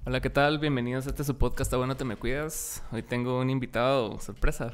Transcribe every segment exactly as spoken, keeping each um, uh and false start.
Hola, ¿qué tal? Bienvenidos a este su podcast, ¿Está bueno te me cuidas? Hoy tengo un invitado sorpresa.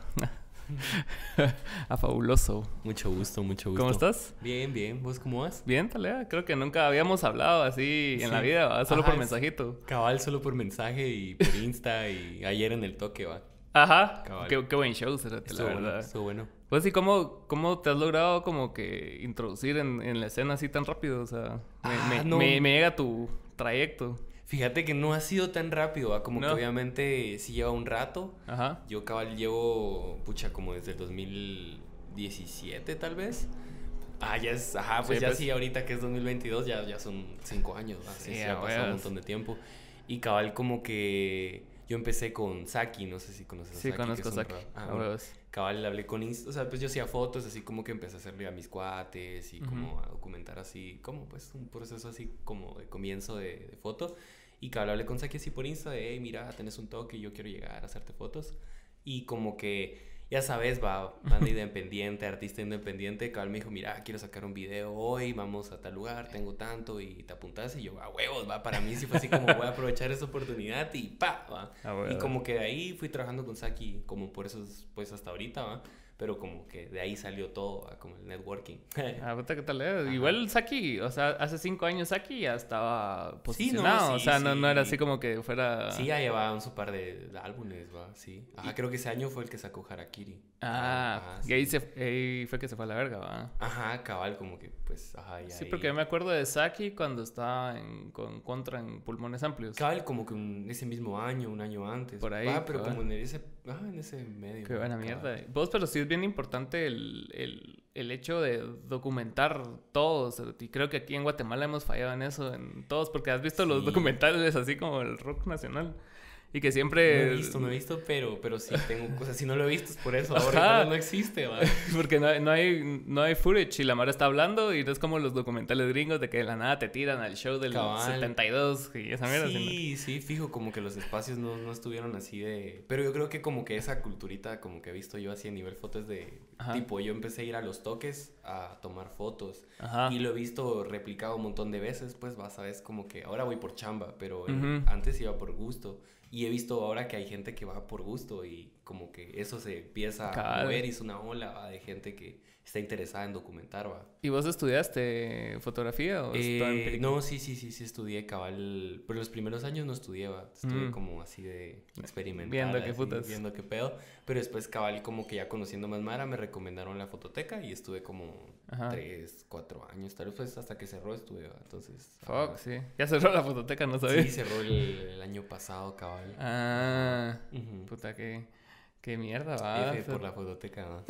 A fabuloso. Mucho gusto, mucho gusto. ¿Cómo estás? Bien, bien. ¿Vos cómo vas? Bien, Talea. Creo que nunca habíamos hablado así en Sí. la vida, ¿va? Solo Ajá, por es- mensajito. Cabal solo por mensaje y por Insta y ayer en el toque, va. Ajá. Cabal. Qué, qué buen show, cerote, la Estuvo bueno, verdad. estuvo bueno. Pues, ¿y cómo, cómo te has logrado como que introducir en, en la escena así tan rápido? O sea, me, Ah, me, no. me- me llega tu trayecto. Fíjate que no ha sido tan rápido, va. Como No. que obviamente sí lleva un rato. Ajá. Yo cabal llevo, pucha, como desde el dos mil diecisiete tal vez. Ah, ya es, ajá, pues Sí, ya pues. sí, ahorita que es dos mil veintidós ya, ya son cinco años, ¿va? Sí, Sí, sí, a ha pasado un huevos. montón de tiempo. Y cabal como que yo empecé con Saki, no sé si conoces a Sí, Saki, que conozco a es un Saki. rap- ah, A bueno, huevos. cabal hablé con Insta, o sea, pues yo hacía fotos, así como que empecé a hacerle a mis cuates y como a documentar así, como pues un proceso así como de comienzo de, de foto. Y cabal hablé con Saki así por Insta de, hey, mira, tenés un toque y yo quiero llegar a hacerte fotos. Y como que, ya sabes, va, banda independiente, artista independiente, cabal me dijo, mira, quiero sacar un video hoy, vamos a tal lugar, tengo tanto y te apuntas. Y yo, a huevos, va, para mí sí fue así como voy a aprovechar esa oportunidad y pa, va. A Y huevos. como que de ahí fui trabajando con Saki como por eso, pues hasta ahorita, va. Pero como que de ahí salió todo, ¿va? Como el networking. Ah, puta, ¿qué tal? eh? Ajá. Igual Saki, o sea, hace cinco años Saki ya estaba Sí, no, posicionado. o sí, sea, no, no era sí. así como que fuera. Sí, ya llevaba un su par de, de álbumes, va, sí. Ajá, creo que ese año fue el que sacó Harakiri. Ah, Ajá, y sí. ahí, se, ahí fue que se fue a la verga, ¿va? Ajá, cabal, como que, pues, ajá, y Sí, ahí... porque yo me acuerdo de Saki cuando estaba en, con Contra en Pulmones Amplios. Cabal, como que un- ese mismo año, un año antes. Por ahí, Ah, pero cabal. como en ese, ah, en ese medio. Qué va, buena cabal. mierda. Vos, pero sí es bien importante el, el, el hecho de documentar todos. Y creo que aquí en Guatemala hemos fallado en eso, en todos, porque has visto los Sí. documentales así como el rock nacional. Y que No siempre... he visto, no he visto, pero, pero sí tengo cosas. Si no lo he visto es por eso. Ajá. Ahora igual no existe, va. Porque no hay, no hay, no hay footage y la Mara está hablando y no es como los documentales gringos de que de la nada te tiran al show del Cabal. setenta y dos y esa mierda. sino- Sí, sí, fijo, como que los espacios no, no estuvieron así de... Pero yo creo que como que esa culturita, como que he visto yo así a nivel fotos de... Ajá. Tipo, yo empecé a ir a los toques a tomar fotos. Ajá. Y lo he visto replicado un montón de veces, pues vas a ver, como que ahora voy por chamba, pero el- Ujú. antes iba por gusto. Y he visto ahora que hay gente que va por gusto y como que eso se empieza a Cabal. mover y es una ola, ¿va? De gente que está interesada en documentar, va. ¿Y vos estudiaste fotografía o Eh, estaba en película? no, sí, sí, sí, sí estudié cabal, pero los primeros años no estudié, va. Estuve Mm. como así de experimental, Viendo qué así, putas. viendo qué pedo, pero después cabal como que ya conociendo más Mara me recomendaron la fototeca y estuve como Ajá. tres, cuatro años, tal vez pues, hasta que cerró estuve, va. Entonces, Fuck, ajá. sí. Ya cerró la fototeca, no sabía. Sí, cerró el, el año pasado, cabal. Ah, Ujú. puta, qué, qué mierda, va. F por la fototeca, ¿no?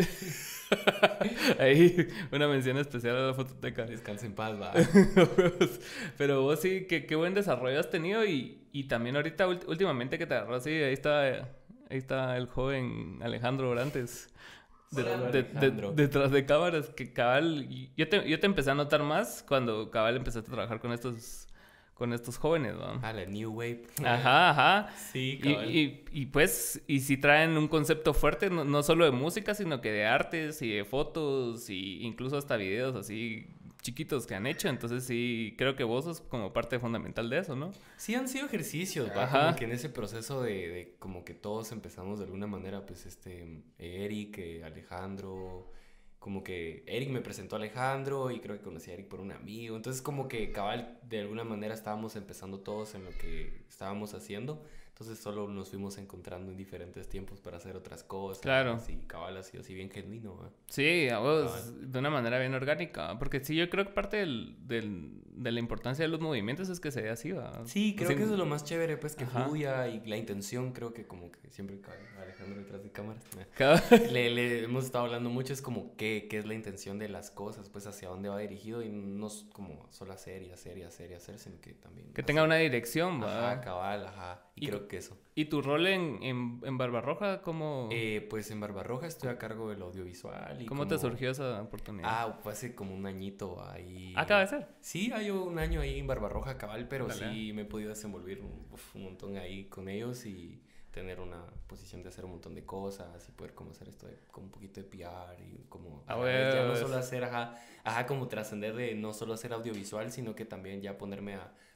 Ahí, una mención especial a la fototeca. Descansa en paz, va. Pero vos sí, qué, qué buen desarrollo has tenido y, y también ahorita ult- últimamente que te agarró así, ahí está, ahí está el joven Alejandro Orantes. De- Hola, de- de- Alejandro. detrás de cámaras, que cabal, y yo te, yo te empecé a notar más cuando cabal empezaste a trabajar con estos, con estos jóvenes, ¿no? Ah, la New Wave. Ajá, ajá. Sí, Y, cabal. y, y pues, y si traen un concepto fuerte, no, no solo de música, sino que de artes y de fotos, y incluso hasta videos así chiquitos que han hecho. Entonces sí, creo que vos sos como parte fundamental de eso, ¿no? Sí han sido ejercicios, va, Ajá. como que en ese proceso de, de como que todos empezamos de alguna manera, pues este, Eric, eh, Alejandro, como que Eric me presentó a Alejandro y creo que conocí a Eric por un amigo, entonces como que cabal, de alguna manera estábamos empezando todos en lo que estábamos haciendo, entonces solo nos fuimos encontrando en diferentes tiempos para hacer otras cosas. Claro. Y cabal ha sido así bien genuino, va. Sí, a vos, Cabal. de una manera bien orgánica. Porque sí, yo creo que parte del, del- de la importancia de los movimientos es que se dé así, ¿va? Sí, creo Así- que eso es lo más chévere, pues, que Ajá. fluya y la intención, creo que como que siempre cabal, Alejandro detrás de cámaras. Cabal. Le, le hemos estado hablando mucho, es como qué, qué es la intención de las cosas, pues hacia dónde va dirigido y no es como solo hacer y hacer y hacer y hacer, sino que también... Que tenga hacer. una dirección, ¿va? Ajá, cabal, ajá. Y, Y creo co- que eso. ¿Y tu rol en, en, en Barbarroja, cómo, Eh, pues en Barbarroja estoy a cargo del audiovisual y cómo te como- surgió esa oportunidad? Ah, fue hace como un añito ahí. Acaba de ser. Sí, hay un año ahí en Barbarroja, cabal, pero Dale. sí me he podido desenvolver un, uf, un montón ahí con ellos y tener una posición de hacer un montón de cosas y poder como hacer esto de, como un poquito de P R y como Ah, a la vez ya no huevos. solo hacer, ajá, ajá, como trascender de no solo hacer audiovisual, sino que también ya ponerme a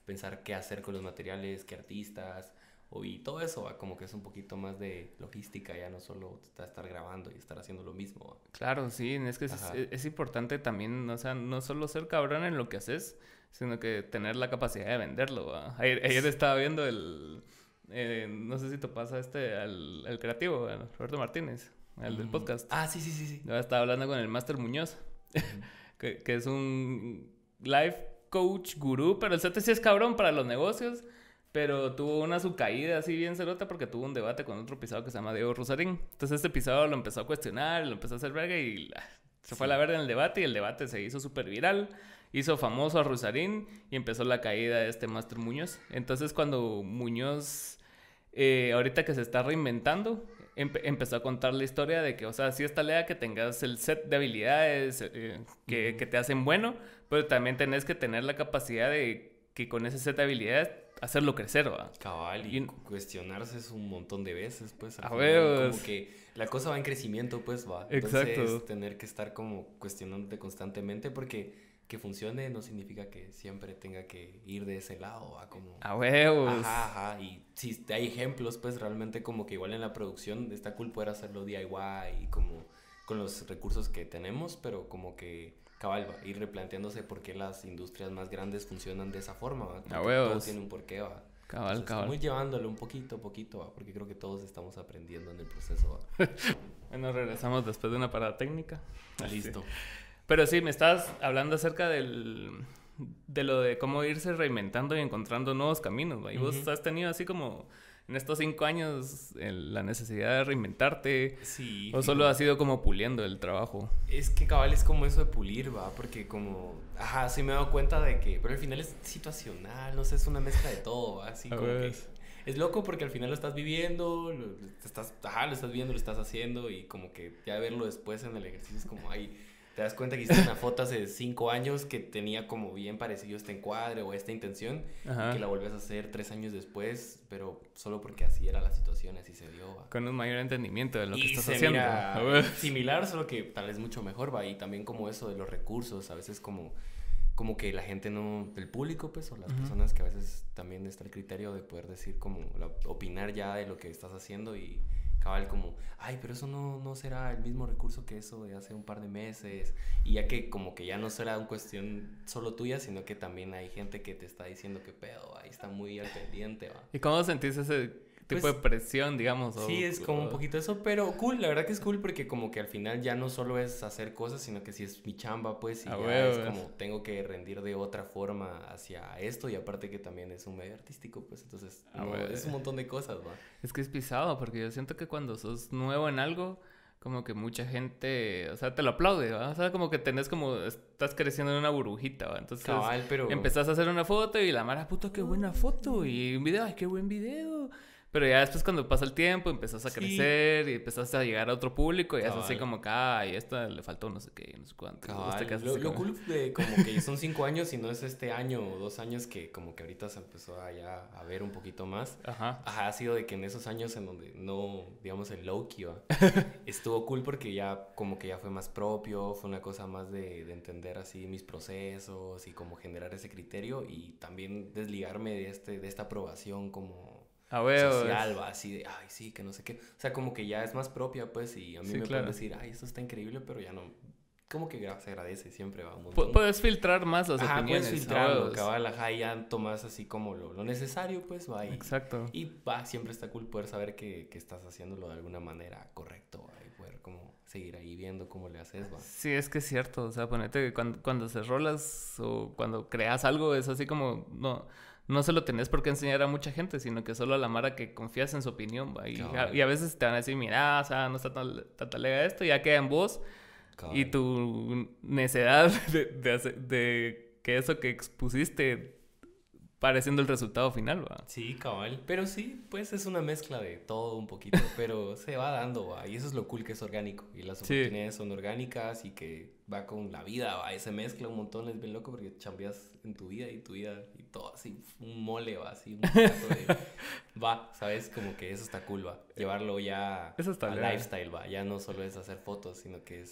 pensar qué hacer con los materiales, qué artistas, o, y todo eso, ¿va? Como que es un poquito más de logística, ya no solo estar grabando y estar haciendo lo mismo, ¿va? Claro, sí, es que es, es importante también, o sea, no solo ser cabrón en lo que haces, sino que tener la capacidad de venderlo, ¿va? Ayer, ayer estaba viendo el, eh, no sé si te pasa este, al, al creativo, a Roberto Martínez, el del podcast. Ah, sí, sí, sí, sí. Estaba hablando con el Máster Muñoz, uh-huh. que, que es un life coach gurú, pero el C T sí es cabrón para los negocios. Pero tuvo una subcaída así bien cerota porque tuvo un debate con otro pisado que se llama Diego Rosarín. Entonces este pisado lo empezó a cuestionar, lo empezó a hacer verga y ah, se sí. fue a la verga en el debate y el debate se hizo súper viral. Hizo famoso a Rosarín y empezó la caída de este Máster Muñoz. Entonces cuando Muñoz, eh, ahorita que se está reinventando, empe- empezó a contar la historia de que, o sea, sí está lea que tengas el set de habilidades eh, que, uh-huh. que te hacen bueno, pero también tenés que tener la capacidad de que con ese set de habilidades hacerlo crecer, ¿va? Cabal, y, y cuestionarse es un montón de veces, pues. A ver, como que la cosa va en crecimiento, pues, va. Exacto. Entonces, tener que estar como cuestionándote constantemente porque que funcione no significa que siempre tenga que ir de ese lado, va. Como... A huevos. Ajá, ajá. Y si hay ejemplos, pues, realmente como que igual en la producción está cool poder hacerlo D I Y y como con los recursos que tenemos, pero como que... cabal, va, ir replanteándose por qué las industrias más grandes funcionan de esa forma, va. A huevos. Todo tiene un porqué, va. Cabal, Entonces, cabal. Estamos llevándolo un poquito a poquito, va, porque creo que todos estamos aprendiendo en el proceso, va. Bueno, regresamos después de una parada técnica. Listo. Sí. Pero sí, me estabas hablando acerca del... de lo de cómo irse reinventando y encontrando nuevos caminos, ¿va? Y uh-huh. vos has tenido así como... en estos cinco años, el, la necesidad de reinventarte. Sí. ¿O solo ha sido como puliendo el trabajo? Es que cabal es como eso de pulir, va, porque como... Ajá, sí me he dado cuenta de que... Pero al final es situacional, no sé, es una mezcla de todo, ¿va? Así como que... Es loco porque al final lo estás viviendo, lo, estás, ajá, lo estás viendo, lo estás haciendo y como que ya verlo después en el ejercicio es como... Ay, te das cuenta que hiciste una foto hace cinco años que tenía como bien parecido este encuadre o esta intención, y que la volvías a hacer tres años después, pero solo porque así era la situación, así se dio, va. Con un mayor entendimiento de lo y que estás se haciendo. Mira similar, solo que tal vez mucho mejor, va. Y también como eso de los recursos, a veces como, como que la gente no, el público, pues, o las uh-huh. personas que a veces también está el criterio de poder decir como, la, opinar ya de lo que estás haciendo y... cabal como, ay, pero eso no, no será el mismo recurso que eso de hace un par de meses. Y ya que como que ya no será una cuestión solo tuya, sino que también hay gente que te está diciendo que pedo, ahí está muy al pendiente, va. ¿Y cómo sentís ese tipo pues, de presión, digamos? O, sí, es como o... un poquito eso, pero cool, la verdad que es cool porque como que al final ya no solo es hacer cosas, sino que si es mi chamba, pues, y ah, ya bueno, es como tengo que rendir de otra forma hacia esto, y aparte que también es un medio artístico, pues, entonces ah, no, bueno. es un montón de cosas, va. Es que es pisado, porque yo siento que cuando sos nuevo en algo, como que mucha gente, o sea, te lo aplaude, ¿va? O sea, como que tenés como, estás creciendo en una burbujita, ¿va? Entonces, cabal, pero... empezás a hacer una foto y la mara, puta, qué buena foto, y un video, ay, qué buen video. Pero ya después cuando pasa el tiempo empezás a crecer sí. y empezás a llegar a otro público y es así como que, ay, esta le faltó no sé qué, no sé cuánto. Lo, lo cool de como que son cinco años y no es este año o dos años que como que ahorita se empezó a, ya a ver un poquito más. Ajá. Ajá, ha sido de que en esos años en donde no, digamos, el low-key, ¿va? Estuvo cool porque ya como que ya fue más propio, fue una cosa más de, de entender así mis procesos y como generar ese criterio y también desligarme de, este, de esta aprobación como... A ver, social, va, así de, ay, sí, que no sé qué. O sea, como que ya es más propia, pues, y a mí sí, me claro. pueden decir, ay, esto está increíble, pero ya no... Como que se agradece siempre, va, un montón. Puedes filtrar más las ajá, opiniones. Puedes filtrarlo, cabal, ajá, y ya tomas así como lo, lo necesario, pues, va. Y, exacto. Y, va, siempre está cool poder saber que, que estás haciéndolo de alguna manera correcto, va, y poder como seguir ahí viendo cómo le haces, va. Sí, es que es cierto, o sea, ponete que cuando, cuando se rolas o cuando creas algo es así como, no... no se lo tenés por qué enseñar a mucha gente, sino que solo a la mara que confías en su opinión, ¿va? Y, a, y a veces te van a decir, mira, o sea, no está tan, tan talega esto, ya queda en vos. Cabal. Y tu necedad de, de, hacer, de que eso que expusiste pareciendo el resultado final, ¿va? Sí, cabal. Pero sí, pues es una mezcla de todo un poquito, pero se va dando, ¿va? Y eso es lo cool, que es orgánico. Y las oportunidades sí. son orgánicas y que va con la vida, ¿va? Y se mezcla un montón, es bien loco porque chambeas en tu vida y tu vida y todo así, un mole, ¿va? Así, un plato de... va, ¿sabes? Como que eso está cool, ¿va? Llevarlo ya eso está a bien. Lifestyle, ¿va? Ya no solo es hacer fotos, sino que es...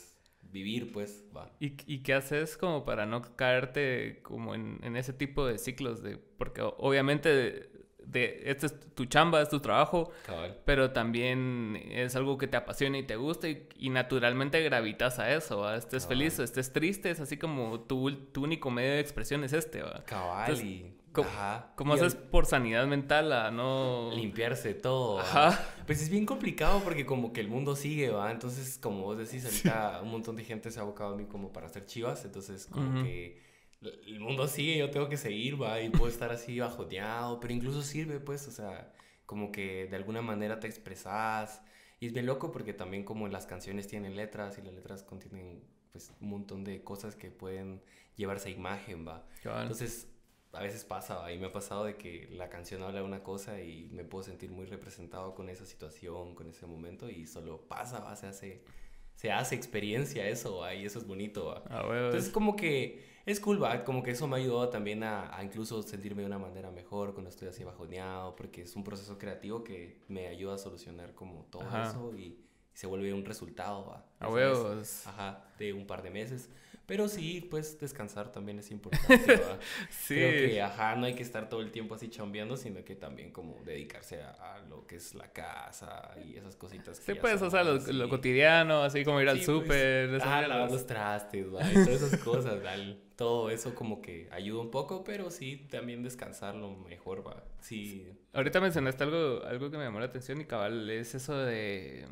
vivir, pues, va. ¿Y, y qué haces como para no caerte como en, en ese tipo de ciclos? De, porque o- obviamente de, de, este es tu chamba, es tu trabajo, Cabal. pero también es algo que te apasiona y te gusta y, y naturalmente gravitas a eso, ¿va? Estés Cabal. feliz o estés triste, es así como tu, tu único medio de expresión es este, ¿va? Cabal Entonces, y... ¿Cómo, Ajá. cómo Y haces al- por sanidad mental a no...? limpiarse todo, ¿va? Ajá. Pues es bien complicado porque como que el mundo sigue, ¿va? Entonces, como vos decís, ahorita un montón de gente se ha abocado a mí como para hacer chivas, entonces como Ujú. que el mundo sigue, yo tengo que seguir, ¿va? Y puedo estar así bajoneado, pero incluso sirve, pues, o sea, como que de alguna manera te expresas. Y es bien loco porque también como las canciones tienen letras y las letras contienen pues un montón de cosas que pueden llevarse a imagen, ¿va? Cabal. Entonces, a veces pasa, ¿va? Y me ha pasado de que la canción habla de una cosa y me puedo sentir muy representado con esa situación, con ese momento y solo pasa, ¿va? Se hace, se hace experiencia eso, ¿va? Y eso es bonito, ¿va? Ah, huevos. Entonces como que es cool, ¿va? Como que eso me ha ayudado también a, a incluso sentirme de una manera mejor cuando estoy así bajoneado, porque es un proceso creativo que me ayuda a solucionar como todo Ajá. eso y, y se vuelve un resultado, ¿va? A ¿Sabes? huevos. Ajá, de un par de meses. Pero sí, pues descansar también es importante, ¿va? Sí. Creo que, ajá, no hay que estar todo el tiempo así chambeando, sino que también como dedicarse a, a lo que es la casa y esas cositas que Sí, ya pues, son o sea, lo, así. lo cotidiano, así como ir al Sí, pues, súper. esas ah, mierdas. lavar los trastes, ¿va? Y todas esas cosas, ¿va? El- todo eso como que ayuda un poco, pero sí también descansar lo mejor, va. Sí, Ahorita mencionaste algo, algo que me llamó la atención y cabal, es eso de,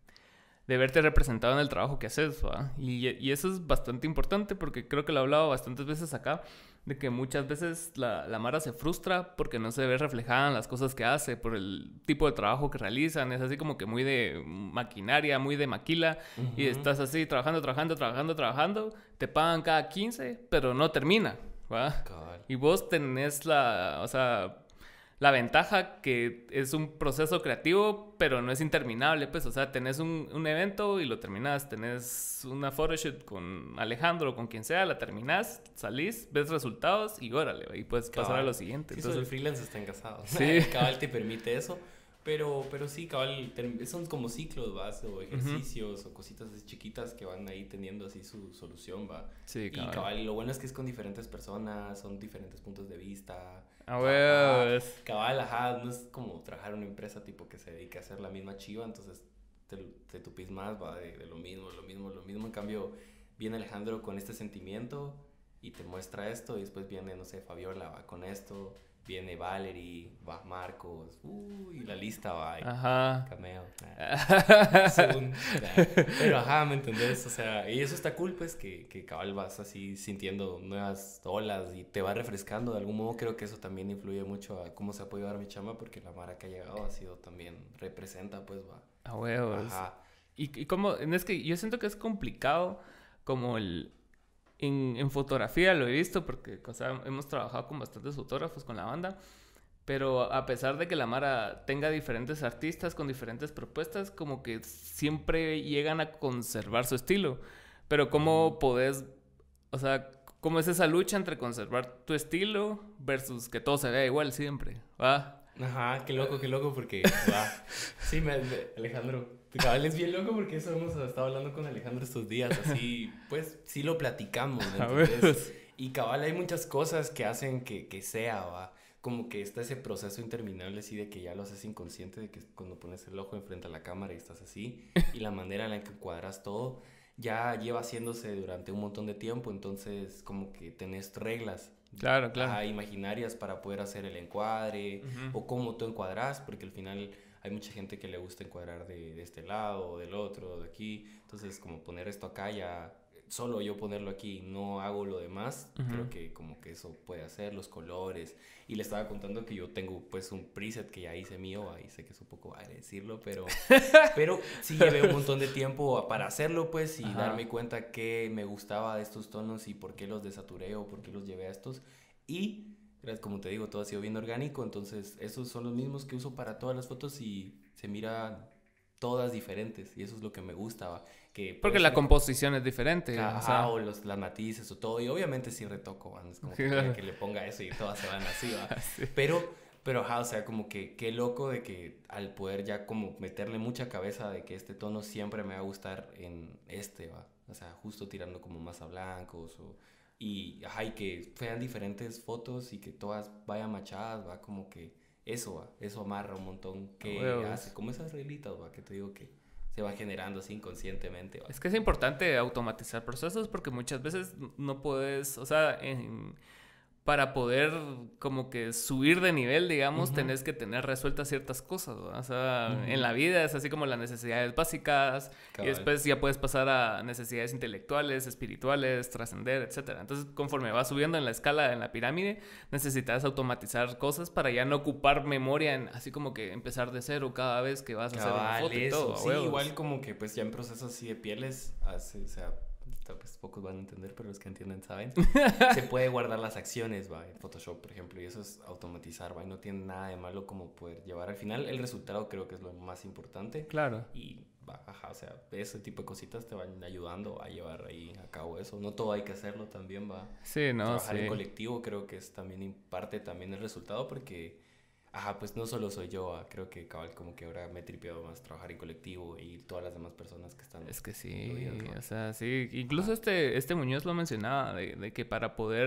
de verte representado en el trabajo que haces, ¿va? Y, y eso es bastante importante porque creo que lo he hablado bastantes veces acá, de que muchas veces la, la Mara se frustra porque no se ve reflejada en las cosas que hace, por el tipo de trabajo que realizan, es así como que muy de maquinaria, muy de maquila, y Ujú. estás así trabajando, trabajando, trabajando, trabajando, te pagan cada quince, pero no termina, ¿va? cabal. Y vos tenés la, o sea, la ventaja que es un proceso creativo, pero no es interminable, pues, o sea, tenés un, un evento y lo terminás, tenés una photoshoot con Alejandro o con quien sea, la terminás, salís, ves resultados y órale, y puedes pasar a Cabal. lo siguiente. Sí, eso del Entonces, freelance está engasado. Sí. Cabal te permite eso, pero, pero sí, cabal, ter- son como ciclos, ¿vas? O ejercicios o cositas así chiquitas que van ahí teniendo así su solución, ¿va? sí, Y cabal. cabal, lo bueno es que es con diferentes personas, son diferentes puntos de vista. A Ajá. huevos. Cabal, ajá, no es como trabajar en una empresa tipo que se dedica a hacer la misma chiva, entonces te, te tupís más, va, de, de lo mismo, lo mismo, lo mismo. En cambio, viene Alejandro con este sentimiento y te muestra esto, y después viene, no sé, Fabiola, va con esto, viene Valerie, va Marcos, uy, la lista va, y Ajá. cameo. nah, según, nah. Pero ajá, ¿me entendés? O sea, y eso está cool, pues, que, que cabal vas así sintiendo nuevas olas y te va refrescando de algún modo. Creo que eso también influye mucho a cómo se ha podido dar mi chama, porque la Mara que ha llegado ha sido también, representa, pues, va. A huevos. Ajá. Y, y como, es que yo siento que es complicado como el... En, en fotografía lo he visto porque, o sea, hemos trabajado con bastantes fotógrafos con la banda, pero a pesar de que la Mara tenga diferentes artistas con diferentes propuestas, como que siempre llegan a conservar su estilo. Pero ¿cómo podés, o sea, cómo es esa lucha entre conservar tu estilo versus que todo se vea igual siempre? ¿Va? Ajá, qué loco, qué loco, porque va. Sí, me, me- Alejandro. Cabal es bien loco porque eso hemos estado hablando con Alejandro estos días, así, pues sí lo platicamos, ¿me A entendés? ver. Y cabal hay muchas cosas que hacen que, que sea, va. Como que está ese proceso interminable así de que ya lo haces inconsciente, de que cuando pones el ojo enfrente a la cámara y estás así, y la manera en la que cuadras todo, ya lleva haciéndose durante un montón de tiempo, entonces como que tenés reglas. Claro, claro. Ajá, imaginarias para poder hacer el encuadre Ujú. o cómo tú encuadras, porque al final hay mucha gente que le gusta encuadrar de, de este lado o del otro, de aquí. Entonces, como poner esto acá ya, solo yo ponerlo aquí, no hago lo demás, Ujú. creo que como que eso puede hacer, los colores. Y le estaba contando que yo tengo pues un preset que ya hice mío, ahí sé que es un poco vale decirlo, pero, pero sí llevé un montón de tiempo para hacerlo pues y Ajá. darme cuenta que me gustaba de estos tonos y por qué los desaturé o por qué los llevé a estos. Y como te digo, todo ha sido bien orgánico, entonces esos son los mismos que uso para todas las fotos y se miran todas diferentes y eso es lo que me gusta, ¿va? Que Porque puede la ser- composición es diferente. Ajá, O sea, o los, las matices o todo, y obviamente sí retoco, ¿va? No es como que, Claro. que le ponga eso y todas se van así, ¿va? sí. Pero, pero ajá, o sea, como que qué loco de que al poder ya como meterle mucha cabeza de que este tono siempre me va a gustar en este, ¿va? O sea, justo tirando como más a blancos o... Y, ajá, y que sean diferentes fotos y que todas vayan machadas, va, como que eso, va, eso amarra un montón, que Huevos. hace, como esas reglitas, va, que te digo que se va generando así inconscientemente, va. Es que es importante automatizar procesos porque muchas veces no puedes, o sea, en- para poder como que subir de nivel, digamos, Ujú. tenés que tener resueltas ciertas cosas, ¿no? O sea, Ujú. en la vida es así como las necesidades básicas y Cabal. después ya puedes pasar a necesidades intelectuales, espirituales, trascender, etcétera. Entonces, conforme vas subiendo en la escala, en la pirámide, necesitas automatizar cosas para ya no ocupar memoria, en, así como que empezar de cero cada vez que vas a hacer una Cabal, foto y eso. todo, a Sí, huevos. igual como que pues ya en procesos así de pieles, hace, o sea, tal vez pocos van a entender, pero los que entienden saben, se puede guardar las acciones, va, en Photoshop, por ejemplo, y eso es automatizar, va, y no tiene nada de malo como poder llevar al final el resultado, creo que es lo más importante. Claro. Y va, ajá, o sea, ese tipo de cositas te van ayudando a llevar ahí a cabo eso. No todo hay que hacerlo también, va. Sí, no, Trabajar en sí. colectivo creo que es también en parte también el resultado porque, ajá, pues no solo soy yo, ah, creo que cabal como que ahora me he tripeado más trabajar en colectivo y todas las demás personas que están Es que sí, incluidas, ¿va? o sea, sí. Incluso Ajá. este, este Muñoz lo mencionaba, de, de que para poder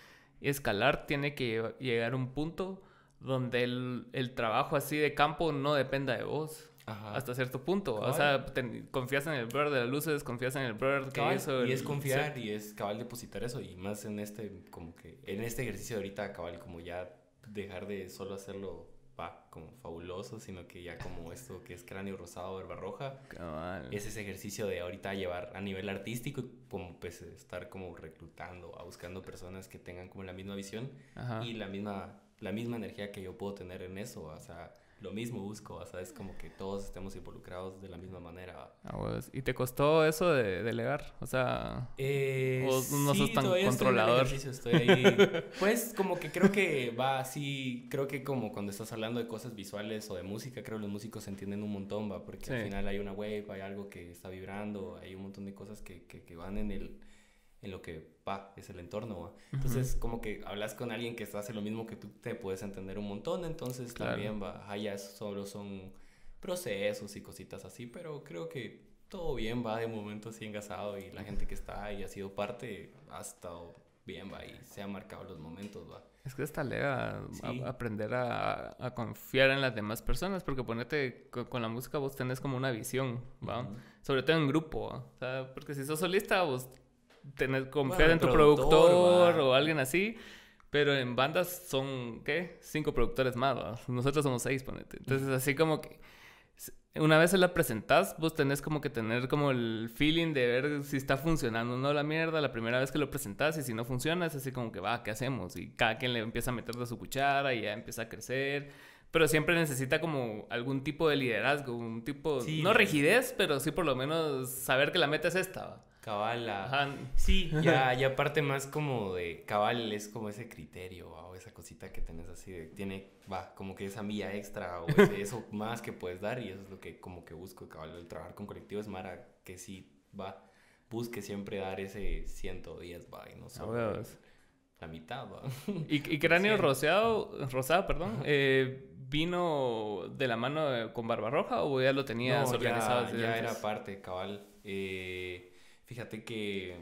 escalar tiene que lle- llegar a un punto donde el, el trabajo así de campo no dependa de vos. Ajá. Hasta cierto punto. O Cabal. sea, te- confías en el brother de las luces, confías en el brother que Cabal, hizo y es el confiar set. y es cabal depositar eso y más en este como que en este ejercicio de ahorita cabal como ya dejar de solo hacerlo va como fabuloso sino que ya como esto que es cráneo rosado verba roja Cabal. es ese ejercicio de ahorita llevar a nivel artístico y como pues estar como reclutando a buscando personas que tengan como la misma visión Ajá. y la misma la misma energía que yo puedo tener en eso, o sea, lo mismo busco, o sea, es como que todos estemos involucrados de la misma manera. Ah, huevos. ¿Y te costó eso de delegar? O sea, Eh, o no sos sí, tan todavía estoy en el controlador. ejercicio, estoy ahí. Pues como que creo que va así, creo que como cuando estás hablando de cosas visuales o de música, creo que los músicos se entienden un montón, va, porque Sí. al final hay una wave, hay algo que está vibrando, hay un montón de cosas que, que, que van en el en lo que va, es el entorno, ¿va? Entonces, como que hablas con alguien que está hace lo mismo que tú, te puedes entender un montón, entonces Claro. también va, ah, ya solo son procesos y cositas así, pero creo que todo bien, va, de momento así engasado y la gente que está ahí ha sido parte, ha estado bien, va, y se han marcado los momentos, va. Es que está lega Sí. a- aprender a, a confiar en las demás personas, porque ponete co- con, la música vos tenés como una visión, ¿va? Ujú. Sobre todo en grupo, ¿va? O sea, porque si sos solista vos tenés confiar Bueno, en tu el productor, productor va. o alguien así, pero en bandas son, ¿qué? Cinco productores más, ¿va? Nosotros somos seis, ponete. Entonces, así como que s- una vez se la presentás, vos tenés como que tener como el feeling de ver si está funcionando o no la mierda la primera vez que lo presentás y si no funciona es así como que va, ¿qué hacemos? Y cada quien le empieza a meter de su cuchara y ya empieza a crecer. Pero siempre necesita como algún tipo de liderazgo, un tipo, Sí, no la- rigidez, pero sí por lo menos saber que la meta es esta, ¿va? Cabal, la- Ajá. sí, ya, ya aparte más como de cabal es como ese criterio, ¿va? O esa cosita que tenés así de, tiene, va, como que esa milla extra o ese- eso más que puedes dar y eso es lo que como que busco, cabal, el trabajar con colectivos Mara, que sí, va, busque siempre dar ese ciento diez, va, y no A solo huevos. la mitad, va. Y, y Cráneo cien. Rosado, Rosado, perdón, eh, ¿vino de la mano de- con Barbarroja o ya lo tenías No, organizado ya, desde ya antes? era parte, cabal. Eh, fíjate que,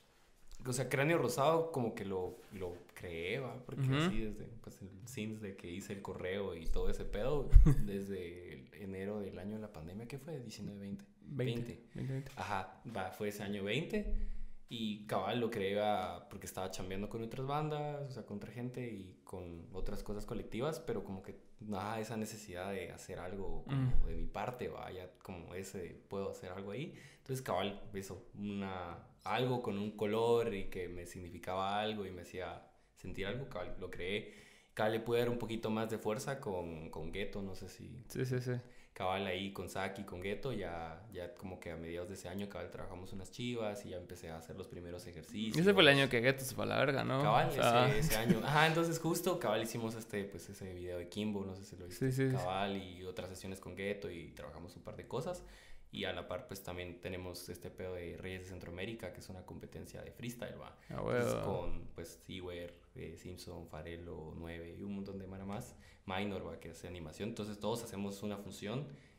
o sea, Cráneo Rosado como que lo, lo creé, ¿va? Porque Ujú. así desde, pues, el since de que hice el correo y todo ese pedo, desde el enero del año de la pandemia, ¿qué fue? diecinueve, veinte. veinte. veinte, veinte. Ajá, va, fue ese año veinte y cabal lo creé ah, porque estaba chambeando con otras bandas, o sea, con otra gente y con otras cosas colectivas, pero como que nada, esa necesidad de hacer algo como Mm. de mi parte, vaya, como ese, puedo hacer algo ahí. Entonces cabal, eso, una, algo con un color y que me significaba algo y me hacía sentir algo, cabal, lo creé. Cabal le pude dar un poquito más de fuerza con, con Ghetto, no sé si Sí, sí, sí. cabal ahí con Saki, con Ghetto, ya, ya como que a mediados de ese año cabal trabajamos unas chivas y ya empecé a hacer los primeros ejercicios. Ese fue el año que Gueto se fue a la verga, ¿no? Cabal, O sea, ese, ese año. Ajá, entonces justo cabal hicimos este, pues ese video de Kimbo, no sé si lo viste. Sí, sí, sí. Cabal y otras sesiones con Ghetto y trabajamos un par de cosas. Y a la par pues también tenemos este pedo de Reyes de Centroamérica, que es una competencia de freestyle, va. Ah, Entonces, huevo. con pues Seawer, eh, Simpson, Farelo, nueve y un montón de mara más. Minor, va, que hace animación. Entonces todos hacemos una función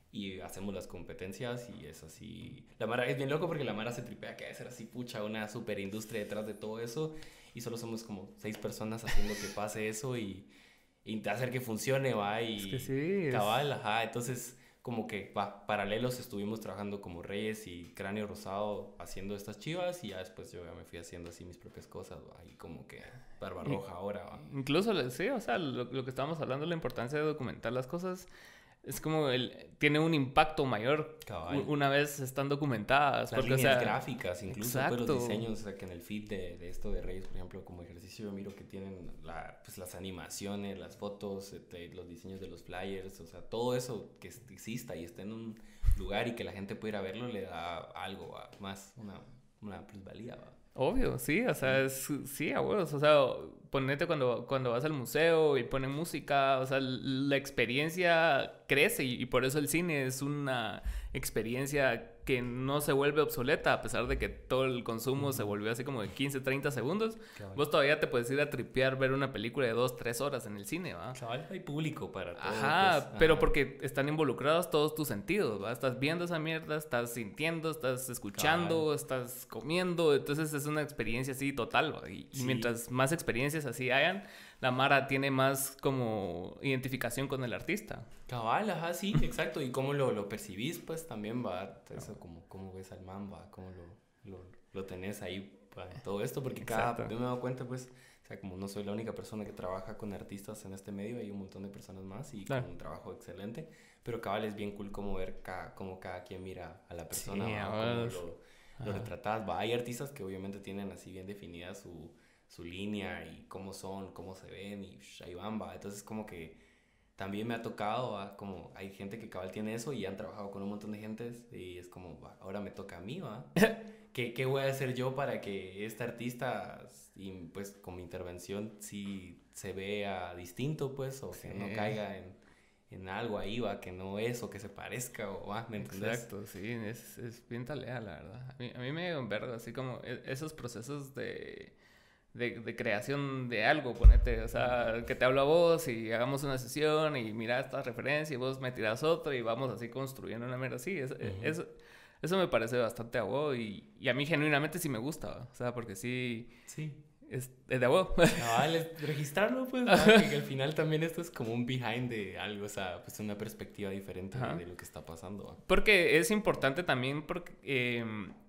y hacemos las competencias y es así. La Mara es bien loco porque la Mara se tripea que debe ser así, pucha, una super industria detrás de todo eso y solo somos como seis personas haciendo que pase eso y, y hacer que funcione, va, y Es que sí, cabal, ajá, entonces como que va, paralelos estuvimos trabajando como Reyes y Cráneo Rosado haciendo estas chivas y ya después yo ya me fui haciendo así mis propias cosas, va, y como que Barbarroja ahora, va. Incluso, sí, o sea, lo, lo que estábamos hablando, la importancia de documentar las cosas, es como el, tiene un impacto mayor Cabal. una vez están documentadas. Las porque, líneas o sea, gráficas, incluso exacto. pues, los diseños, o sea, que en el feed de, de esto de Reyes, por ejemplo, como ejercicio, yo miro que tienen la, pues, las animaciones, las fotos, este, los diseños de los flyers, o sea, todo eso que exista y esté en un lugar y que la gente pudiera verlo, le da algo a, más, una, una plusvalía, ¿va? Obvio, sí, o sea, es, sí, a huevos, o sea, ponete cuando, cuando vas al museo y ponen música, o sea, la experiencia crece y, y por eso el cine es una experiencia que no se vuelve obsoleta a pesar de que todo el consumo uh-huh. se volvió así como de quince, treinta segundos. Cabal. Vos todavía te puedes ir a tripear ver una película de dos, tres horas en el cine, ¿va? Cabal, hay público para todo. Ajá, pues, pero ajá. porque están involucrados todos tus sentidos, ¿va? Estás viendo esa mierda, estás sintiendo, estás escuchando, Cabal. Estás comiendo, entonces es una experiencia así total, ¿va? Y, sí. y mientras más experiencias así hayan, la Mara tiene más como identificación con el artista. Cabal, ajá, sí, exacto. Y cómo lo, lo percibís, pues también va, eso, como cómo ves al man, va, cómo lo, lo, lo tenés ahí, va, todo esto, porque cada, yo me he dado cuenta, pues, o sea, como no soy la única persona que trabaja con artistas en este medio, hay un montón de personas más y claro. con un trabajo excelente, pero cabal es bien cool como ver cada, cómo cada quien mira a la persona, sí, va, cómo lo, lo retratás, va, hay artistas que obviamente tienen así bien definida su... su línea y cómo son, cómo se ven y sh, ahí van, va. Entonces como que también me ha tocado, va, como hay gente que cabal tiene eso y han trabajado con un montón de gentes y es como, va, ahora me toca a mí, va. ¿Qué, ¿Qué voy a hacer yo para que este artista, y pues con mi intervención, sí se vea distinto, pues, o sí. que no caiga en, en algo ahí, va, que no es o que se parezca, o va, ¿me entendés? Exacto, sí, es, es bien talea, la verdad. A mí, a mí me dio un vergo, así como esos procesos de... De, de creación de algo, ponete, o sea, que te hablo a vos y hagamos una sesión y mira esta referencia y vos me tiras otra y vamos así construyendo una mierda así, es, uh-huh. es, eso me parece bastante a huevo y, y a mí genuinamente sí me gusta, o sea, porque sí, sí. es, es de a huevo. No, vale, registrarlo pues, ¿no? Que al final también esto es como un behind de algo, o sea, pues una perspectiva diferente de, de lo que está pasando. ¿No? Porque es importante también porque... Eh,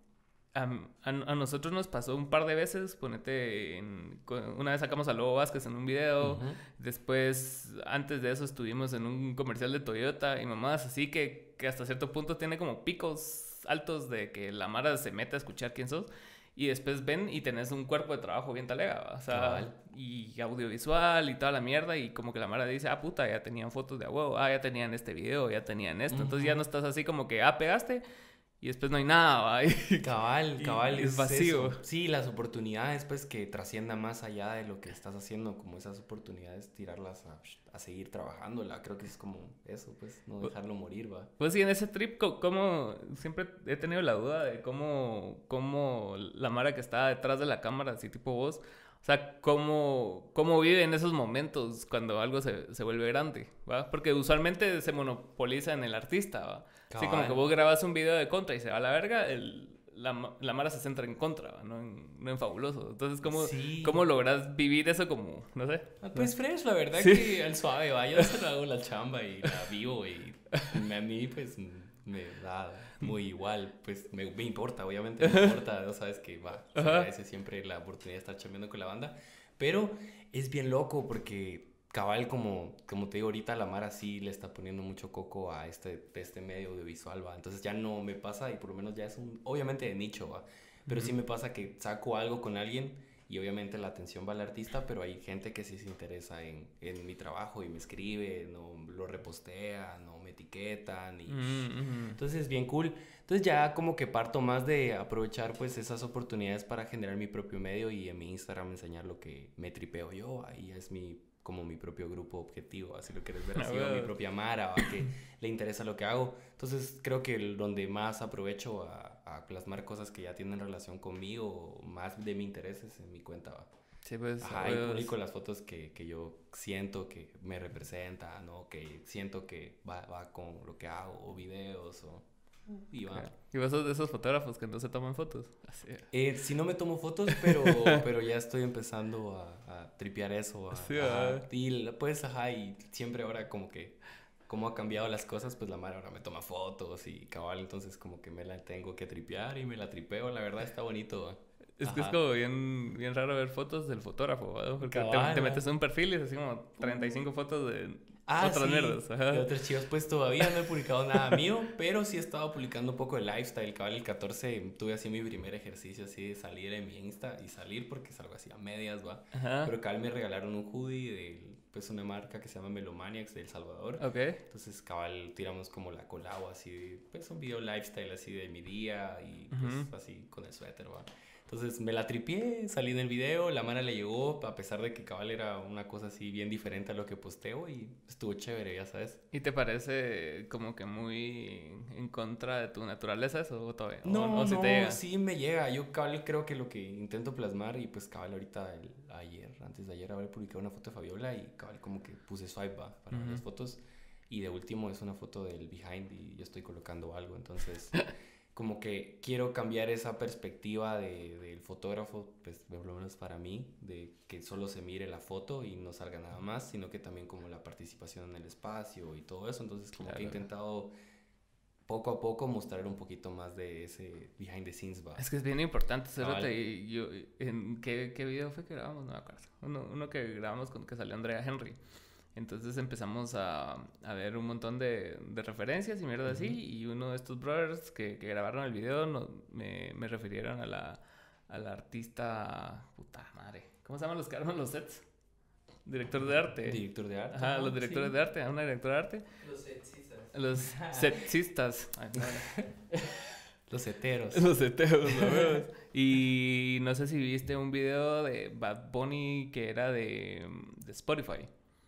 A, a, a nosotros nos pasó un par de veces, ponete, en, una vez sacamos a Lobo Vázquez en un video, uh-huh. después, antes de eso estuvimos en un comercial de Toyota y mamás, así que, que hasta cierto punto tiene como picos altos de que la Mara se mete a escuchar quién sos y después ven y tenés un cuerpo de trabajo bien talega, o sea, Cabal. Y audiovisual y toda la mierda y como que la Mara dice, ah, puta, ya tenían fotos de a huevo, ah, ya tenían este video, ya tenían esto, uh-huh. entonces ya no estás así como que, ah, pegaste... Y después no hay nada, ¿va? Cabal, cabal. Y es vacío. Eso. Sí, las oportunidades, pues, que trasciendan más allá de lo que estás haciendo, como esas oportunidades, tirarlas a, a seguir trabajándola. Creo que es como eso, pues, no dejarlo morir, ¿va? Pues sí, en ese trip, como siempre he tenido la duda de cómo, cómo la Mara que está detrás de la cámara, así tipo vos, o sea, cómo, cómo vive en esos momentos cuando algo se, se vuelve grande, ¿va? Porque usualmente se monopoliza en el artista, ¿va? Así como que vos grabas un video de Contra y se va a la verga, el, la, la Mara se centra en Contra, ¿va? No en, no en Fabuloso. Entonces, ¿cómo, sí. ¿cómo logras vivir eso como, no sé? Pues fresh, la verdad ¿Sí? que al suave, va, yo solo hago la chamba y la vivo y a mí, pues, me da muy igual, pues, me, me importa, obviamente me importa, ¿no? Sabes que va, se agradece siempre la oportunidad de estar chambeando con la banda, pero es bien loco porque... Cabal, como, como te digo ahorita, la Mara sí le está poniendo mucho coco a este, este medio audiovisual, ¿va? Entonces ya no me pasa, y por lo menos ya es un, obviamente de nicho, ¿va? Pero uh-huh. sí me pasa que saco algo con alguien y obviamente la atención va al artista, pero hay gente que sí se interesa en, en mi trabajo y me escribe, no lo repostea, no me etiquetan y... Uh-huh. Entonces es bien cool. Entonces ya como que parto más de aprovechar pues esas oportunidades para generar mi propio medio y en mi Instagram enseñar lo que me tripeo yo, ahí es mi... como mi propio grupo objetivo, así lo quieres ver así, o mi propia Mara, o a que le interesa lo que hago. Entonces creo que el, donde más aprovecho a, a plasmar cosas que ya tienen relación conmigo, más de mi interés es en mi cuenta, ¿va? Sí, pues... Ajá, y pues, publico las fotos que, que yo siento que me representan, o que siento que va, va con lo que hago, o videos, o... Y va. claro. Y vos sos de esos fotógrafos que no se toman fotos. Así. Eh, sí no me tomo fotos, pero, pero ya estoy empezando a, a tripear eso. A, Sí, ajá, ah. y la- pues, ajá, y siempre ahora como que, como ha cambiado las cosas, pues la madre ahora me toma fotos y cabal, entonces como que me la tengo que tripear y me la tripeo, la verdad está bonito. ¿Va? Es que es Ajá. como bien, bien raro ver fotos del fotógrafo, ¿verdad? Porque te, Cabal, te ¿va? metes en un perfil y es así como treinta y cinco fotos de Ah, otras sí, mierdas. Ajá. de otras chivas, pues todavía no he publicado nada mío, pero sí he estado publicando un poco de lifestyle. Cabal, el catorce tuve así mi primer ejercicio así de salir en mi Insta y salir porque salgo así a medias, va. Ajá. Pero cabal me regalaron un hoodie de pues una marca que se llama Melomaniacs de El Salvador. Ok. Entonces cabal tiramos como la colabo así, pues un video lifestyle así de mi día y pues Ujú. así con el suéter, va. Entonces me la tripié, salí en el video, la mara le llegó, a pesar de que cabal era una cosa así bien diferente a lo que posteo y estuvo chévere, ya sabes. ¿Y te parece como que muy en contra de tu naturaleza eso o todavía? No, o, o si no, te llega. sí me llega. Yo cabal creo que lo que intento plasmar y pues cabal ahorita el- ayer, antes de ayer habré publicado una foto de Fabiola y cabal como que puse swipe va para Ujú. las fotos y de último es una foto del behind y yo estoy colocando algo, entonces como que quiero cambiar esa perspectiva de, del fotógrafo, pues por lo menos para mí, de que solo se mire la foto y no salga nada más, sino que también como la participación en el espacio y todo eso, entonces como que he Claro. intentado poco a poco mostrar un poquito más de ese behind the scenes, va. Es que es bien importante, Cabal. Cerote. Y yo, ¿en qué, qué video fue que grabamos? No me acuerdo. Uno, uno que grabamos con que salió Andrea Henry. Entonces empezamos a, a ver un montón de, de referencias y mierda así. Ujú. Y uno de estos brothers que, que grabaron el video no, me, me refirieron a la, a la artista. Puta madre. ¿Cómo se llaman los que arman los sets? Director de arte. Director de arte. Ajá, ajá, los directores sí. de arte. A una directora de arte. Los sexistas. Los setsistas. Ay, no, Los heteros. los seteos, ¿no? Huevos. Y no sé si viste un video de Bad Bunny que era de, de Spotify,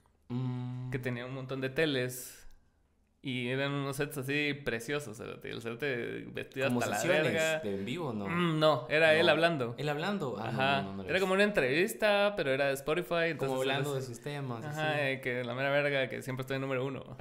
Mm, que tenía un montón de teles y eran unos sets así preciosos. cerote. El cerote vestido como hasta la sesiones verga. de en vivo, ¿no? Mm, no, era No. él hablando. Él hablando. Ah, no, Ajá. no, no, no lo Era he como una entrevista, pero era de Spotify. visto. Como entonces hablando era- de sus temas. Ajá, así. eh, que la mera verga, que siempre estoy en número uno.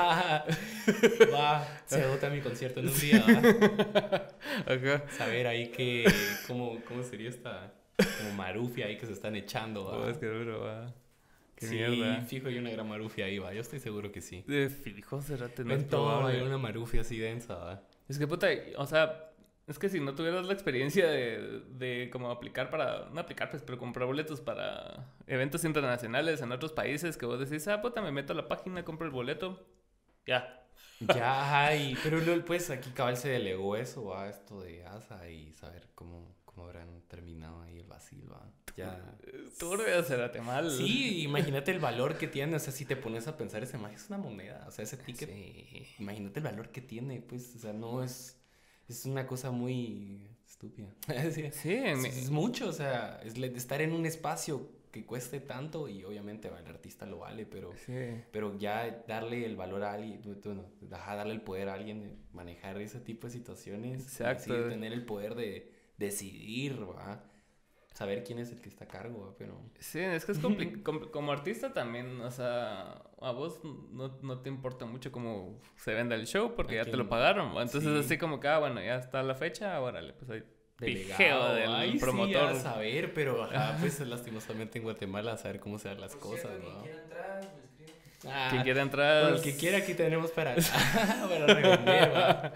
Va, se agota mi concierto en un día. ¿va? Ajá. Saber ahí que. ¿Cómo, cómo sería esta. Como marufia ahí que se están echando, ¿va? Oh, es que duro, va. Qué sí, mierda. fijo, hay una gran marufia ahí, va. Yo estoy seguro que sí. De fijo, cerote, no es En todo probable. hay una marufia así densa, ¿va? Es que puta, o sea, es que si no tuvieras la experiencia de, de como aplicar para, no aplicar pues, pero comprar boletos para eventos internacionales en otros países que vos decís, ah, puta, me meto a la página, compro el boleto, ya. Ya, ay, pero luego, pues aquí cabal se delegó eso a esto de ASA y saber cómo, cómo habrán terminado ahí el vacío, ¿va? Ya. Tú debes hacerte mal. Sí, imagínate el valor que tiene, o sea, si te pones a pensar, ese magia es una moneda, o sea, ese ticket, Sí. imagínate el valor que tiene, pues, o sea, no es, es una cosa muy estúpida. Sí, Sí, en mi- es, es mucho, o sea, es le- estar en un espacio que cueste tanto y obviamente el artista lo vale, pero... sí. Pero ya darle el valor a alguien, bueno, ajá, darle el poder a alguien de manejar ese tipo de situaciones. y Exacto. así de tener el poder de decidir, ¿va? Saber quién es el que está a cargo, ¿va? Pero... Sí, es que es complicado. Como artista también, o sea, a vos no, no te importa mucho cómo se venda el show porque ¿A ya te quién? lo pagaron. ¿Va? Entonces, Sí. así como que, ah, bueno, ya está la fecha, órale, pues hay Delegado, pijeo del ay, promotor. Sí, a saber, pero ajá, pues lastimosamente en Guatemala a saber cómo se dan las Por cosas, cierto, ¿no? quien quiera entrar, me escribe. Ah, Quien quiera entrar. bueno, el que quiera aquí tenemos para, para revender, ¿va?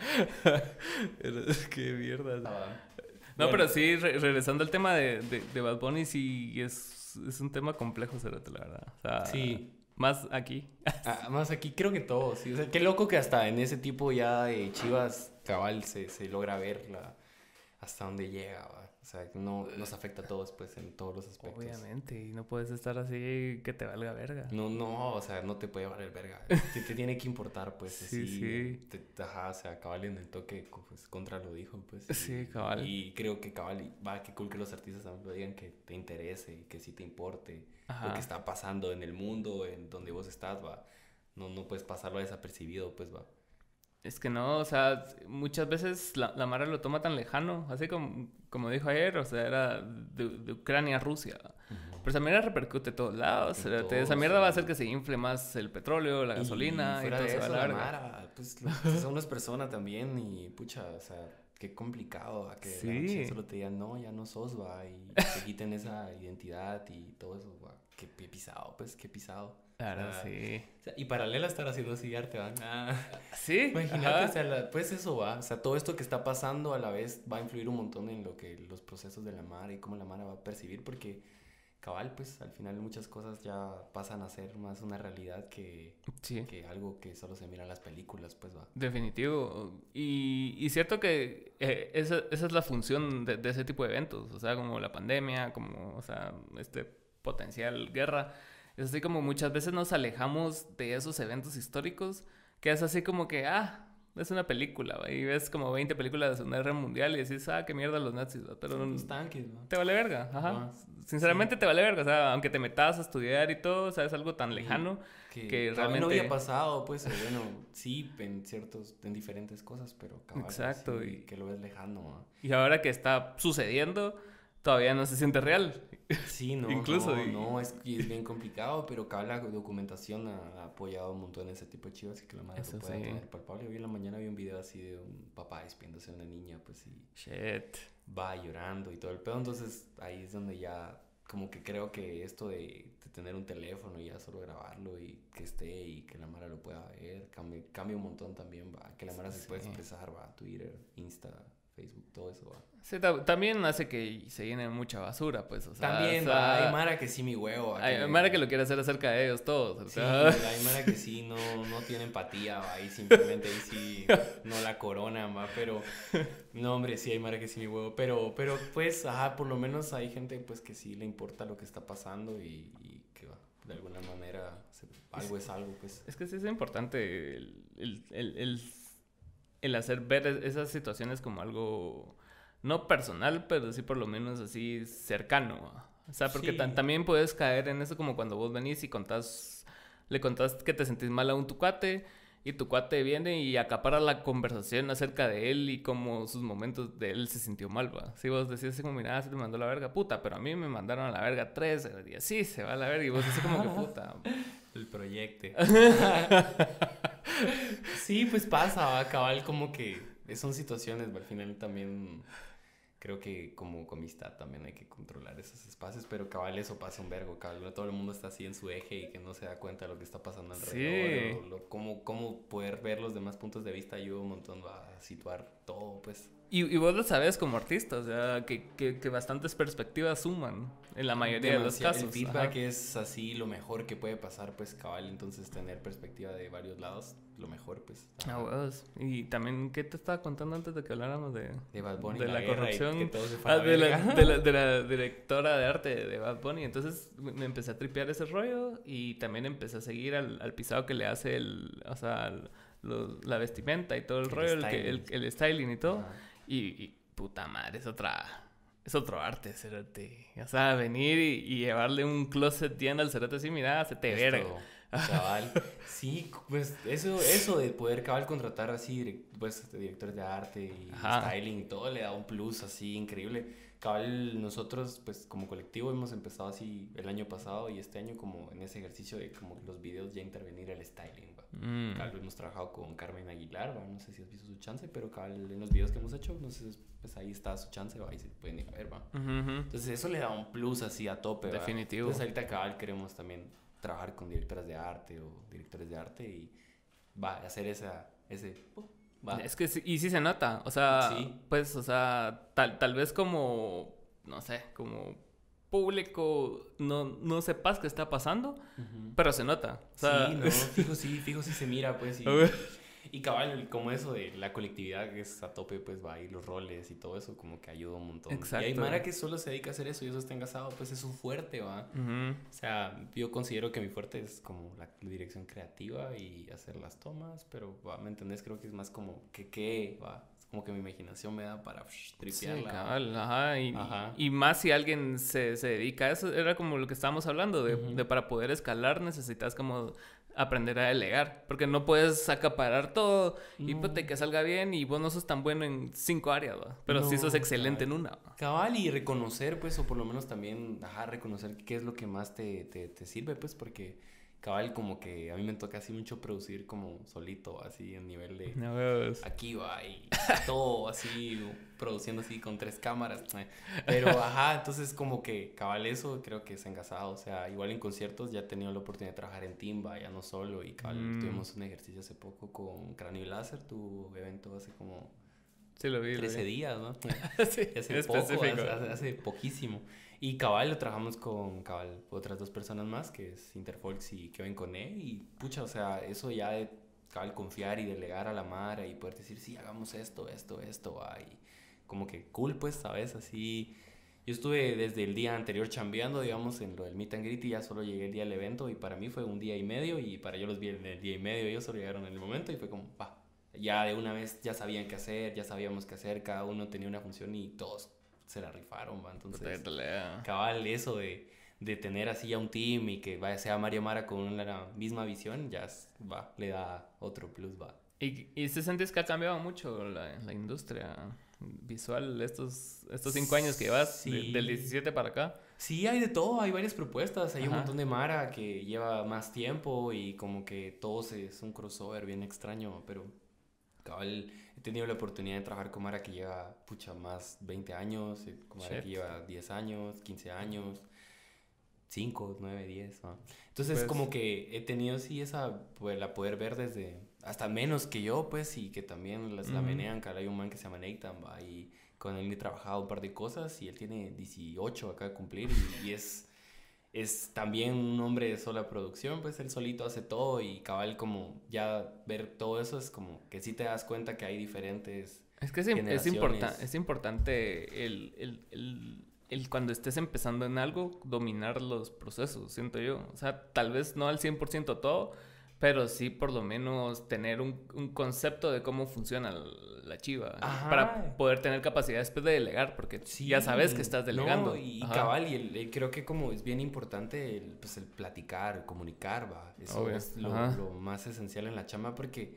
Qué mierda. Ah, No, bueno. pero sí, re- regresando al tema de, de, de Bad Bunny, sí es, es un tema complejo, cerote, la verdad. O sea, Sí. Más aquí. Ah, más aquí creo que todos, sí. O sea, qué loco que hasta en ese tipo ya de Chivas cabal se, se logra ver la, hasta dónde llega, ¿va? O sea, no nos afecta a todos, pues, en todos los aspectos. Obviamente, y no puedes estar así que te valga verga. No, no, o sea, no te puede valer verga. Te, te tiene que importar, pues, Sí, así. sí. Te, ajá, o sea, cabal en el toque, pues, contra lo dijo, pues. Sí, y- cabal. Y creo que cabal, y va, qué cool que los artistas también lo digan, que te interese y que sí te importe lo Ajá. que está pasando en el mundo, en donde vos estás, va. No, no puedes pasarlo desapercibido, pues, va. Es que no, o sea, muchas veces la, la Mara lo toma tan lejano, así como, como dijo ayer, o sea, era de, de Ucrania a Rusia. Uh-huh. Pero esa mierda repercute en todos lados. En todos, esa mierda sí. va a hacer que se infle más el petróleo, la gasolina y, y todo de se va eso, a la la Mara, pues son unas personas también y pucha, o sea, qué complicado a que sí. solo te digan, no, ya no sos, va, y te quiten esa identidad y todo eso, va. Qué, qué pisado, pues, qué pisado. Claro, o sea, sí. O sea, y paralela a estar haciendo así arte, ¿va? Ah, sí. Imagínate, ajá. o sea, la, pues eso va. O sea, todo esto que está pasando a la vez va a influir un montón en lo que los procesos de la Mara y cómo la Mara va a percibir, porque cabal, pues al final muchas cosas ya pasan a ser más una realidad que, sí. que algo que solo se mira en las películas, pues va. Definitivo. Y, y cierto que eh, esa, esa es la función de, de ese tipo de eventos, o sea, como la pandemia, como, o sea, este potencial guerra. Es así como muchas veces nos alejamos de esos eventos históricos, que es así como que, ah, es una película, ¿va? Y ves como veinte películas de la Segunda Guerra Mundial y decís, ah, qué mierda los nazis, ¿va? Pero sí, los tanques, ¿no? Te vale verga, ajá. No, sinceramente sí. te vale verga, o sea, aunque te metas a estudiar y todo, o sea, es algo tan lejano sí, que, que realmente... no había pasado, pues, bueno, sí, en ciertos, en diferentes cosas, pero cabal, exacto, sí, y que lo ves lejano, ¿va? Y ahora que está sucediendo, todavía no se siente real. Sí, no, Incluso, no, y... no, es, es bien complicado, pero cada la documentación ha, ha apoyado un montón ese tipo de chivas y que la madre lo pueda sí. tener palpable. Hoy en la mañana vi un video así de un papá despidiéndose de una niña, pues y shit. va llorando y todo el pedo, entonces ahí es donde ya como que creo que esto de, de tener un teléfono y ya solo grabarlo y que esté y que la Mara lo pueda ver, cambia, cambia un montón también, va, que la Mara sí. se pueda expresar, va, Twitter, Insta, Facebook, todo eso, va. Sí, ta- también hace que se llene mucha basura, pues, o sea... También, o sea, hay Mara que sí, mi huevo. Hay que... Mara que lo quiere hacer acerca de ellos todos, o sí, sea... hay Mara que sí, no, no tiene empatía, va, y simplemente ahí sí no la corona, va, pero... No, hombre, sí hay Mara que sí, mi huevo, pero, pero pues, ajá, por lo menos hay gente, pues, que sí le importa lo que está pasando y, y que, va, de alguna manera, se, algo es, es algo, pues. Es que sí es importante el, el, el, el, el hacer ver esas situaciones como algo... No personal, pero sí por lo menos así cercano. O sea, porque sí. t- también puedes caer en eso como cuando vos venís y contás, le contás que te sentís mal a un tu cuate y tu cuate viene y acapara la conversación acerca de él y como sus momentos de él se sintió mal, va. Si vos decís así como, mira, se te mandó la verga, puta, pero a mí me mandaron a la verga tres, y así se va a la verga y vos así como que puta. El proyecto. Sí, pues pasa, va, cabal, como que son situaciones, al final también... Creo que como amistad también hay que controlar esos espacios, pero cabal eso pasa un vergo, cabal, no todo el mundo está así en su eje y que no se da cuenta de lo que está pasando alrededor, sí. lo, lo, cómo, cómo poder ver los demás puntos de vista ayuda un montón a situar todo, pues. Y, y vos lo sabes como artista, o sea, que, que, que bastantes perspectivas suman en la mayoría Demasiado, de los casos. El feedback ajá. es así lo mejor que puede pasar, pues cabal, entonces tener perspectiva de varios lados, lo mejor, pues. Ah, pues. Y también, ¿qué te estaba contando antes de que habláramos de, de Bad Bunny, de la, la corrupción? Que todo se ah, de, la, de, la, de la directora de arte de Bad Bunny. Entonces me empecé a tripear ese rollo y también empecé a seguir al, al pisado que le hace el, o sea, el, los, la vestimenta y todo el, el rollo, el, que, el, el styling y todo. Ajá. Y, y puta madre, es otra... Es otro arte, cerote. O sea, venir y, y llevarle un closet lleno al cerote así, mira, se te verga. Cabal. Sí, pues eso, eso de poder cabal contratar así, pues, directores de arte y ajá. styling y todo, le da un plus así increíble. Cabal, nosotros, pues, como colectivo hemos empezado así el año pasado y este año como en ese ejercicio de como los videos ya intervenir el styling, ¿va? Mm. Cabal, hemos trabajado con Carmen Aguilar, ¿va? No sé si has visto su chance, pero cabal, en los videos que hemos hecho, no sé, pues ahí está su chance, ¿va? Ahí se pueden ir a ver, ¿va? Uh-huh. Entonces eso le da un plus así a tope, ¿va? Definitivo. Entonces ahorita cabal queremos también trabajar con directoras de arte o directores de arte y va a hacer esa, ese... Uh, va. Es que sí, y sí se nota, o sea, sí. pues, o sea, tal, tal vez como, no sé, como público no, no sepas qué está pasando, uh-huh. pero se nota. O sea, sí, no, fijo sí, fijo sí se mira, pues, y, y cabal, como eso de la colectividad que es a tope, pues, va, y los roles y todo eso, como que ayuda un montón. Exacto. Y hay mara que solo se dedica a hacer eso y eso está engasado, pues, es su fuerte, va. Uh-huh. O sea, yo considero que mi fuerte es como la dirección creativa y hacer las tomas, pero, va, ¿me entendés? Creo que es más como que, ¿qué? Va, como que mi imaginación me da para psh, tripearla. Sí, cabal, ajá. Y, ajá. y más si alguien se, se dedica a eso, era como lo que estábamos hablando, de, uh-huh. de para poder escalar necesitas como aprender a delegar, porque no puedes acaparar todo y No. puta, que salga bien y vos no sos tan bueno en cinco áreas, ¿va? Pero sí No, sos excelente cabal. en una, ¿va? Cabal, y reconocer, pues, o por lo menos también, ajá, reconocer qué es lo que más te, te, te sirve, pues, porque cabal, como que a mí me toca así mucho producir como solito, así, en nivel de No, huevos. aquí va y todo así, produciendo así con tres cámaras. eh. Pero, ajá, entonces como que cabal eso creo que es engasado, o sea, igual en conciertos ya he tenido la oportunidad de trabajar en timba, ya no solo, y cabal, Mm. tuvimos un ejercicio hace poco con Cráneo y Láser, tu evento hace como Sí, lo vi, lo trece vi. días, ¿no? Sí, Hace poco, específico. hace, hace- hace poquísimo. Y cabal lo trabajamos con cabal otras dos personas más, que es Interfolks y Kevin Coné. Y pucha, o sea, eso ya de cabal confiar y delegar a la Mara y poder decir, sí, hagamos esto, esto, esto, va. Y como que cool, pues, ¿sabes? Así. Yo estuve desde el día anterior chambeando, digamos, en lo del meet and greet y ya solo llegué el día del evento. Y para mí fue un día y medio. Y para ellos los vi en el día y medio. Ellos solo llegaron en el momento y fue como, va. Ya de una vez ya sabían qué hacer, ya sabíamos qué hacer, cada uno tenía una función y todos se la rifaron, ¿va? Entonces, Puta, lea. cabal, eso de, de tener así ya un team y que vaya sea Mario Mara con una misma visión, ya es- va, le da otro plus, va. ¿Y, y se sentís que ha cambiado mucho la, la industria visual estos, estos cinco años que llevas, de- Sí. del diecisiete para acá? Sí, hay de todo, hay varias propuestas, hay un Ajá. montón de Mara que lleva más tiempo y como que todos es un crossover bien extraño, pero cabal, he tenido la oportunidad de trabajar con Mara que lleva, pucha, más veinte años, eh, con Mara Shit. que lleva diez años, quince años, cinco, nueve, diez, ¿no? Entonces Pues- como que he tenido sí esa, pues la poder ver desde, hasta menos que yo, pues, y que también las la Ujú. menean, que hay un man que se llama Nathan, va, y con él he trabajado un par de cosas y él tiene dieciocho acaba de cumplir y, y es... Es también un hombre de sola producción, pues él solito hace todo y cabal como ya ver todo eso es como que sí te das cuenta que hay diferentes Es que es, im- es, importa- generaciones. es importante el, el, el, el cuando estés empezando en algo, dominar los procesos, siento yo. O sea, tal vez no al cien por ciento todo, pero sí por lo menos tener un, un concepto de cómo funciona la chiva. Ajá. Para poder tener capacidad después de delegar, porque Sí, ya sabes que estás delegando. No, y, y Ajá. cabal, y el, el- creo que como es bien importante el, pues el platicar, el comunicar, va. Eso Obvio. es lo, Ajá. lo más esencial en la chamba porque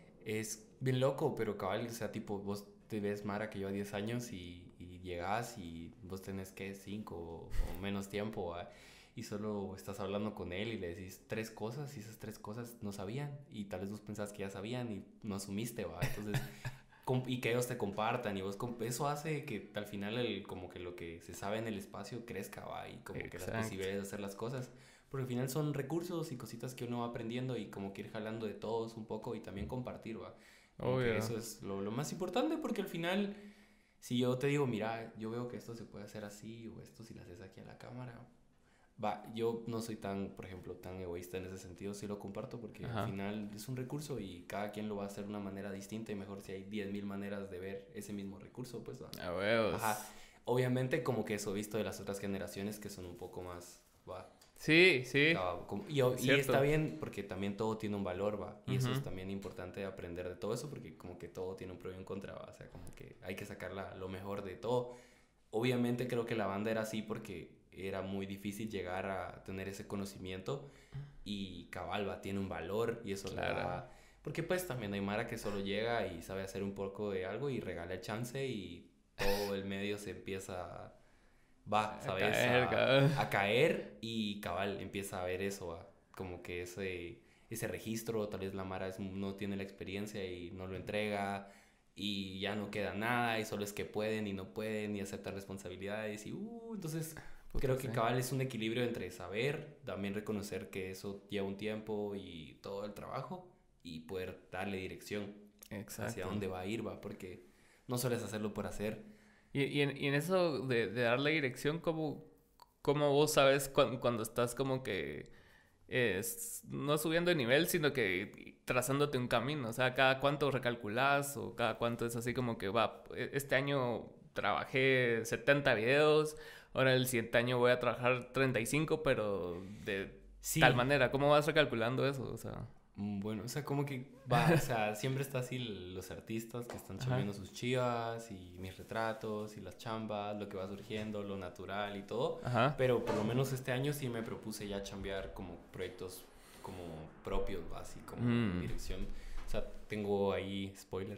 es bien loco, pero cabal, o sea, tipo, vos te ves Mara que lleva diez años y, y llegas y vos tenés que cinco o, o menos tiempo, ¿va? Y solo estás hablando con él y le decís tres cosas y esas tres cosas no sabían y tal vez vos pensás que ya sabían y no asumiste, ¿va? Entonces... com- y que ellos te compartan y vos comp- eso hace que al final el, como que lo que se sabe en el espacio crezca, va, y como que las Exacto. posibilidades de hacer las cosas, porque al final son recursos y cositas que uno va aprendiendo y como que ir jalando de todos un poco y también compartir, va, como que Obvio. eso es lo, lo más importante porque al final si yo te digo, mira, yo veo que esto se puede hacer así o esto si lo haces aquí a la cámara, va, yo no soy tan, por ejemplo, tan egoísta en ese sentido, sí lo comparto porque Ajá. al final es un recurso y cada quien lo va a hacer de una manera distinta y mejor si hay diez mil maneras de ver ese mismo recurso, pues va. A huevos. Ajá. Obviamente como que eso visto de las otras generaciones que son un poco más, va. Sí, sí. Acaba- como- y, o- Es y cierto. está bien porque también todo tiene un valor, va. Y eso Ujú. es también importante aprender de todo eso porque como que todo tiene un pro y un contra, va. O sea, como que hay que sacar la- lo mejor de todo. Obviamente creo que la banda era así porque era muy difícil llegar a tener ese conocimiento y cabal, va, tiene un valor y eso le Claro. da... Porque pues también hay Mara que solo llega y sabe hacer un poco de algo y regala el chance y todo el medio se empieza... Va, A ¿sabes? caer, a, cabal. a caer y cabal empieza a ver eso, va, como que ese, ese registro, tal vez la Mara es- no tiene la experiencia y no lo entrega y ya no queda nada y solo es que pueden y no pueden y aceptan responsabilidades y uh, entonces Puta, creo que sí. cabal es un equilibrio entre saber, también reconocer que eso lleva un tiempo y todo el trabajo y poder darle dirección Exacto. hacia dónde va a ir, va, porque no sueles hacerlo por hacer. Y, y, en, y en eso de, de darle dirección, ¿cómo, cómo vos sabes cuan- cuando estás como que es, no subiendo de nivel, sino que trazándote un camino? O sea, ¿cada cuánto recalculás o cada cuánto es así como que va, e- este año trabajé setenta videos, ahora el siguiente año voy a trabajar treinta y cinco, pero de Sí. tal manera? ¿Cómo vas recalculando eso? O sea, Mm, Bueno, o sea, como que va, o sea, siempre está así l- los artistas que están Ajá. chambeando sus chivas y mis retratos y las chambas, lo que va surgiendo, lo natural y todo. ajá. Pero por lo menos este año sí me propuse ya chambear como proyectos como propios, ¿va? Así como Mm. dirección. O sea, tengo ahí, spoiler,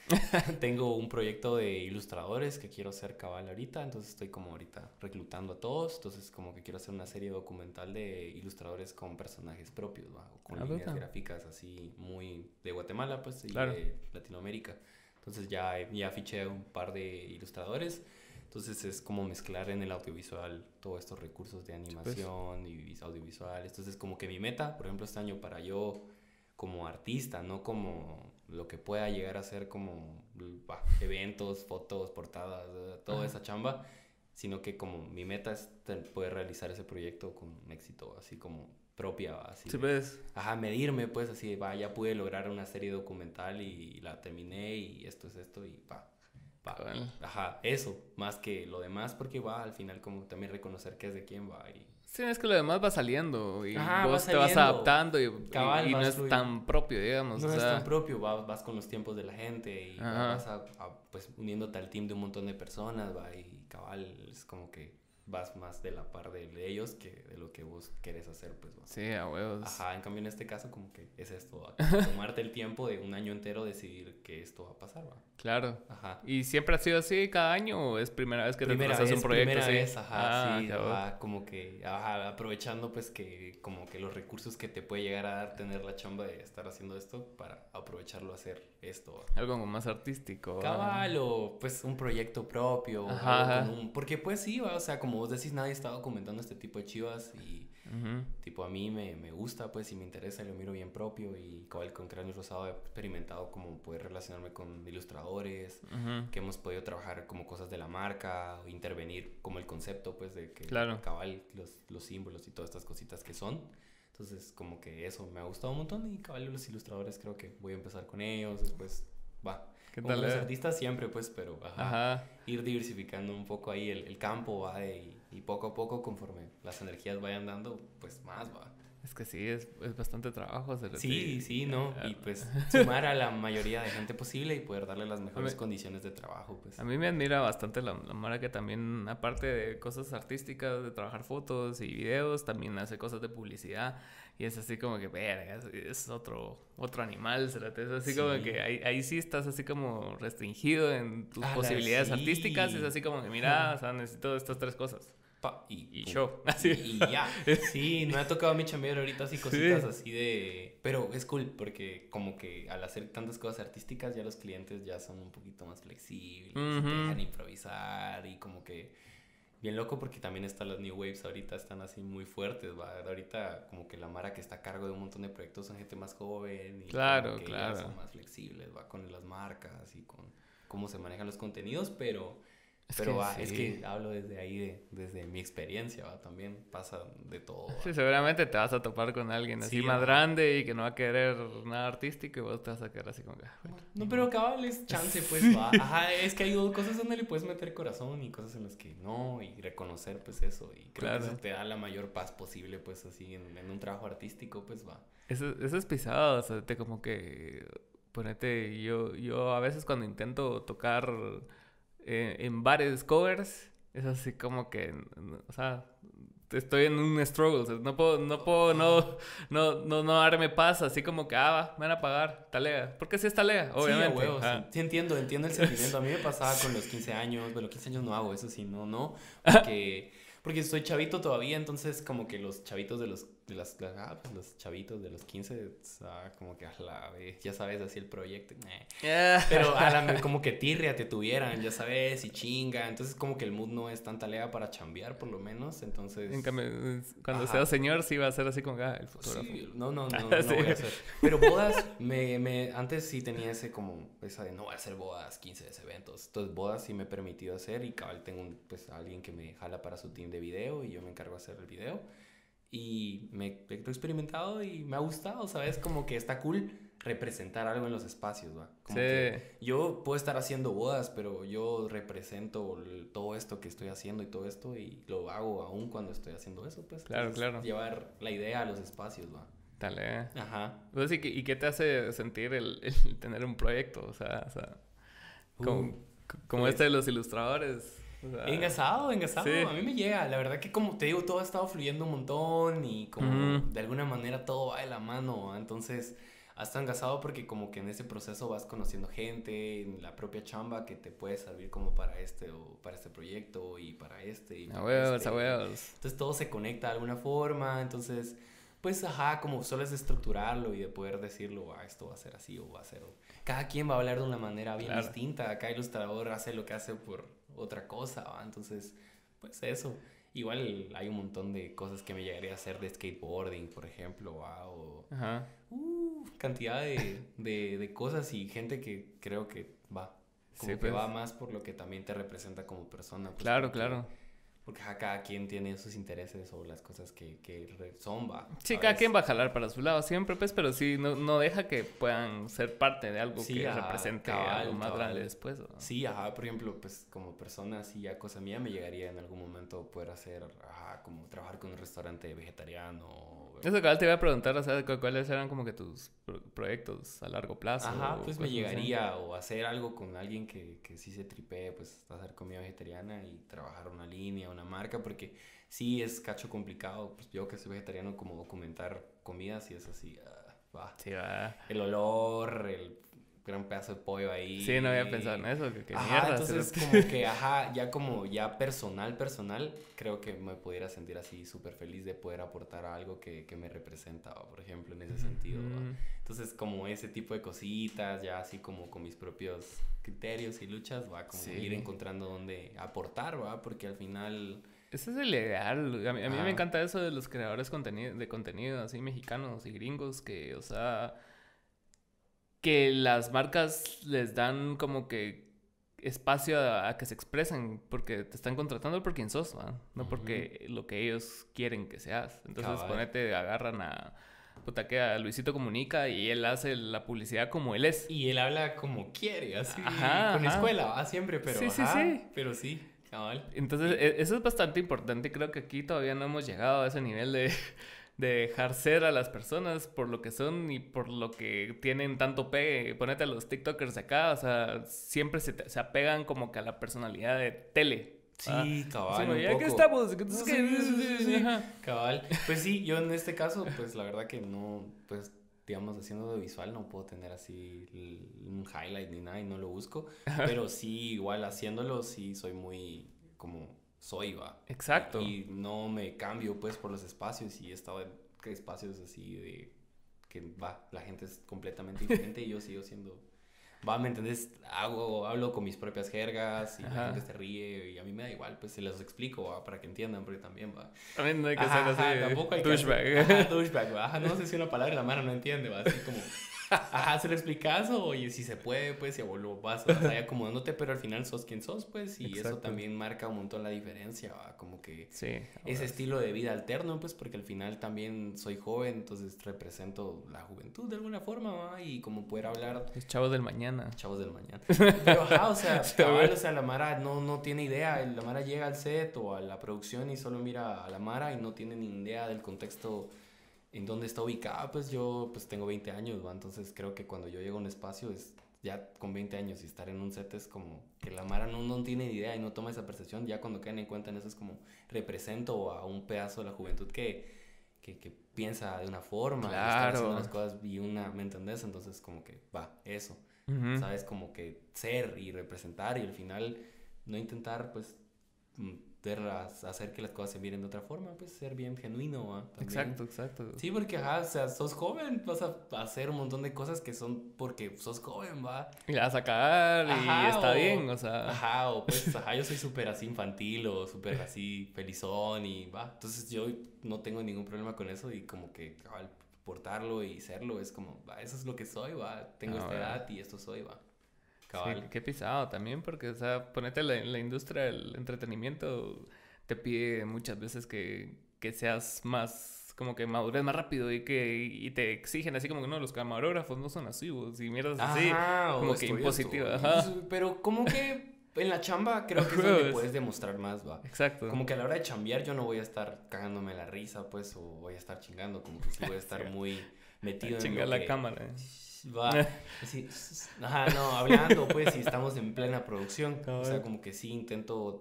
tengo un proyecto de ilustradores que quiero hacer cabal ahorita, entonces estoy como ahorita reclutando a todos, entonces como que quiero hacer una serie documental de ilustradores con personajes propios, ¿va? O con Ah, líneas puta. gráficas así muy de Guatemala, pues, y Claro. de Latinoamérica. Entonces ya, ya fiché un par de ilustradores. Entonces es como mezclar en el audiovisual todos estos recursos de animación y vis- audiovisual. Entonces como que mi meta, por ejemplo, este año para yo como artista, no como lo que pueda llegar a ser como bah, eventos, fotos, portadas, eh, toda Ajá. esa chamba, sino que como mi meta es te- poder realizar ese proyecto con éxito, así como propia, así Sí, de, pues. ajá, medirme pues así de, va, ya pude lograr una serie documental y la terminé y esto es esto y va. Va, Cabal. ajá, eso, más que lo demás, porque va al final como también reconocer qué es de quién va y... Sí, es que lo demás va saliendo y Ajá, va vos te vas saliendo. adaptando y, y- Cabal, y no vas es fluyendo. tan propio, digamos. No o es sea, tan propio, va- vas con los tiempos de la gente y va- Ajá. vas a, a, pues uniéndote al team de un montón de personas, va, y cabal, es como que vas más de la par de, de ellos que de lo que vos querés hacer, pues va. Sí, a huevos. Ajá, en cambio en este caso como que es esto, va, tomarte el tiempo de un año entero decidir que esto va a pasar, va. Claro. Ajá. ¿Y siempre ha sido así cada año o es primera vez que Primera te trazas vez, un proyecto primera así? vez, ajá, Ah, sí, cabrón. ajá, como que, ajá, aprovechando pues que como que los recursos que te puede llegar a dar tener la chamba de estar haciendo esto para aprovecharlo a hacer esto, va. Algo como más artístico. Cabal o pues un proyecto propio, Ajá, algo ajá. con un... Porque pues sí, va, o sea, como vos decís, nadie está documentando este tipo de chivas y Ujú. tipo a mí me, me gusta pues y me interesa y lo miro bien propio y cabal con Cráneo Rosado he experimentado como poder relacionarme con ilustradores, Ujú. que hemos podido trabajar como cosas de la marca, o intervenir como el concepto pues de que Claro. cabal los, los símbolos y todas estas cositas que son. Entonces como que eso me ha gustado un montón y cabal los ilustradores creo que voy a empezar con ellos, después va. ¿Qué Como tal? los eh? artistas siempre pues, pero ajá, Ajá. ir diversificando un poco ahí el, el campo va de, y, y poco a poco conforme las energías vayan dando pues más va. Es que sí, es, es bastante trabajo hacer Sí, así. sí, ¿no? Ah, Y pues sumar a la mayoría de gente posible y poder darle las mejores mí- condiciones de trabajo, pues. A mí me admira bastante la, la Mara que también, aparte de cosas artísticas, de trabajar fotos y videos, también hace cosas de publicidad. Y es así como que, verga, es, es otro, otro animal, cerote. Es así Sí. como que ahí, ahí sí estás así como restringido en tus Ala, posibilidades sí. artísticas. Es así como que, mira, o sea, necesito estas tres cosas. Pa, y, Y pum. show. Y, Así. y ya. Sí, me ha tocado a mí chambear ahorita así cositas así de... Pero es cool porque como que al hacer tantas cosas artísticas ya los clientes ya son un poquito más flexibles, y te Ujú. dejan improvisar y como que... Bien loco porque también están las New Waves ahorita, están así muy fuertes, ¿va? Ahorita como que la Mara que está a cargo de un montón de proyectos son gente más joven y Claro, como que ya claro. son más flexibles, ¿va? Con las marcas y con cómo se manejan los contenidos, pero... Es Pero que va, sí. es que hablo desde ahí, de, desde mi experiencia, ¿va? También pasa de todo, ¿va? Sí, seguramente te vas a topar con alguien así Sí, más ajá. grande y que no va a querer nada artístico y vos te vas a quedar así como que... "Ah, bueno, No, ni pero modo". cabal es chance, pues, va. Ajá, es que hay cosas donde le puedes meter corazón y cosas en las que no, y reconocer, pues, eso. Y creo Claro. que eso te da la mayor paz posible, pues, así, en, en un trabajo artístico, pues, va. Eso, eso es pisado, o sea, te como que... Ponete, yo, yo a veces cuando intento tocar eh, en bares covers, es así como que, o sea, estoy en un struggle, o sea, no puedo, no puedo, no, no, no, no darme paz, así como que, ah, va, me van a pagar, talega, porque sí es talega, obviamente. Sí, a huevos, ajá. sí. Sí, entiendo, entiendo el sentimiento. A mí me pasaba con los quince años, bueno, quince años no hago eso, sí, no, no, porque, porque soy chavito todavía, entonces como que los chavitos de los, de las, ah, pues los chavitos de los quince, o sea, como que a la vez, ya sabes, así el proyecto, eh. Pero a la, como que tirria te tuvieran, ya sabes, y chinga, entonces como que el mood no es tan talega para chambear, por lo menos, entonces... En cambio, cuando Ajá. sea señor, sí va a ser así como que, ah, el fotógrafo. Sí, no, no, no, no Sí. voy a hacer. Pero bodas, me, me, antes sí tenía ese como, esa de no voy a hacer bodas, quince eventos. Entonces bodas sí me he permitido hacer y cabal tengo un, pues alguien que me jala para su team de video y yo me encargo de hacer el video. Y me he experimentado y me ha gustado, ¿sabes? Como que está cool representar algo en los espacios, ¿va? Como Sí. que yo puedo estar haciendo bodas, pero yo represento el- todo esto que estoy haciendo y todo esto y lo hago aún cuando estoy haciendo eso, pues. Claro, Entonces, claro. llevar la idea a los espacios, ¿va? Talega. Ajá. Pues, ¿y, qué, ¿Y qué te hace sentir el, el tener un proyecto? O sea, o sea como, Uh, como pues- este de los ilustradores. O sea, engasado, engasado. sí. A mí me llega. La verdad que como te digo, todo ha estado fluyendo un montón y como Ujú. de alguna manera todo va de la mano, ¿va? Entonces, hasta engasado porque como que en ese proceso vas conociendo gente, en la propia chamba que te puede servir como para este o para este proyecto y para este y A para huevos, este. a huevos. Entonces todo se conecta de alguna forma, entonces, pues, ajá, como solo es de estructurarlo y de poder decirlo, ah, esto va a ser así o va a ser... o- Cada quien va a hablar de una manera bien Claro. distinta, cada ilustrador hace lo que hace por otra cosa, ¿va? Entonces, pues eso. Igual hay un montón de cosas que me llegaría a hacer de skateboarding, por ejemplo, ¿va? O Ajá. uh, cantidad de, de, de cosas y gente que creo que va. Como Sí, que pues. va más por lo que también te representa como persona. Pues, Claro, porque- claro. porque ajá, cada quien tiene sus intereses o las cosas que, que re- son, va. Sí, ¿sabes? cada quien va a jalar para su lado siempre, pues, pero sí, no, no deja que puedan ser parte de algo Sí, que ajá, represente cabal, algo más cabal. grande después. ¿no? Sí, ajá, por ejemplo, pues como persona, así ya cosa mía, me llegaría en algún momento poder hacer, ajá, como trabajar con un restaurante vegetariano. o- Eso cabal te iba a preguntar, o sea, cu- cuáles eran como que tus pro- proyectos a largo plazo. Ajá, o pues me cosas así. llegaría o hacer algo con alguien que, que sí se tripee, pues hacer comida vegetariana y trabajar una línea, una marca, porque sí es cacho complicado, pues yo que soy vegetariano, como documentar comidas y es así, ah, va. Sí, va. El olor, el gran pedazo de pollo ahí. Sí, no había pensado en eso, que, que Ajá, mierda. entonces cerote. como que, ajá, ya como ya personal, personal, creo que me pudiera sentir así súper feliz de poder aportar algo que, que me representa, ¿va? Por ejemplo, en ese sentido, ¿va? Mm. Entonces como ese tipo de cositas, ya así como con mis propios criterios y luchas, va como Sí. ir encontrando dónde aportar, va, porque al final... Ese es el ideal. A mí, a mí Ajá. me encanta eso de los creadores contenido, de contenido así mexicanos y gringos que, o sea, que las marcas les dan como que espacio a, a que se expresen porque te están contratando por quien sos, ¿va? No Ujú. porque lo que ellos quieren que seas. Entonces, Cabal. ponete, agarran a, puta, que a Luisito Comunica y él hace la publicidad como él es. Y él habla como quiere, así, Ajá, con ajá. escuela, va, siempre, pero Sí, sí, ajá, sí. pero sí, cabal. Entonces, e- eso es bastante importante. Creo que aquí todavía no hemos llegado a ese nivel de, de dejar ser a las personas por lo que son y por lo que tienen tanto pegue. Ponete a los TikTokers de acá, o sea, siempre se, te- se apegan como que a la personalidad de tele. ¿va? Sí, cabal, Así como, un ya que poco. estamos, entonces, No, ¿qué? sí, sí, sí, sí, sí. Ajá. Cabal. Pues sí, yo en este caso, pues la verdad que no, pues digamos, haciendo audiovisual no puedo tener así l- un highlight ni nada y no lo busco, pero sí, igual haciéndolo, sí soy muy como soy, va. Exacto. Y no me cambio pues por los espacios y he estado en espacios así de que va, la gente es completamente diferente y yo sigo siendo... Va, ¿me entendés? Hago, hablo con mis propias jergas y Ajá. la gente se ríe y a mí me da igual, pues se los explico, ¿va? Para que entiendan, porque también va. También no hay que Ajá, ser ajá, así. tampoco hay que douchebag. hacer- Ajá, douchebag, va. Ajá, no sé si una palabra la mano no entiende, va. Así como, ajá, se lo explicas o y si se puede, pues, y lo vas, vas ahí acomodándote, pero al final sos quien sos, pues, y eso Exacto. también marca un montón la diferencia, va. Como que Sí. ese ahora estilo de vida alterno, pues, porque al final también soy joven, entonces represento la juventud de alguna forma, va. Y como poder hablar Los chavos del mañana. chavos del mañana. Pero ajá, o sea, Sí, cabal, güey. o sea, la Mara no, no tiene idea. La Mara llega al set o a la producción y solo mira a la Mara y no tiene ni idea del contexto en dónde está ubicada. Pues yo pues tengo veinte años, ¿va? Entonces creo que cuando yo llego a un espacio es ya con veinte años y estar en un set es como que la Mara no, no tiene ni idea y no toma esa percepción. Ya cuando caen en cuenta en eso es como represento a un pedazo de la juventud que, que, que piensa de una forma, y está Claro. haciendo las cosas y una, ¿me entendés? Entonces como que va, eso. Ujú. ¿Sabes? Como que ser y representar y al final no intentar, pues, mm, ver las- hacer que las cosas se miren de otra forma, pues ser bien genuino, ¿va? También. Exacto, exacto. Sí, porque, ajá, o sea, sos joven, vas a hacer un montón de cosas que son porque sos joven, ¿va? Y la vas a cagar y Ajá, está o- bien, o sea. Ajá, o pues, ajá, yo soy súper así infantil o súper así felizón y va. Entonces yo no tengo ningún problema con eso y como que al portarlo y serlo es como, va, eso es lo que soy, va. Tengo Ah, esta bueno. edad y esto soy, va. Sí, Cabal. qué pisado también, porque, o sea, ponete la, la industria del entretenimiento, te pide muchas veces que, que seas más, como que madures más rápido y que y te exigen así como que no, los camarógrafos no son así, vos, y mierdas así, Ajá, o como que esto y impositiva, esto. ajá. Pero como que en la chamba creo que es donde Juegos. puedes demostrar más, va. Exacto. Como que a la hora de chambear yo no voy a estar cagándome la risa, pues, o voy a estar chingando, como que sí voy a estar Sí. muy metido en Chingar lo la que... cámara. Va, así, ajá, no, hablando, pues, si estamos en plena producción, o sea, Cabal. como que sí intento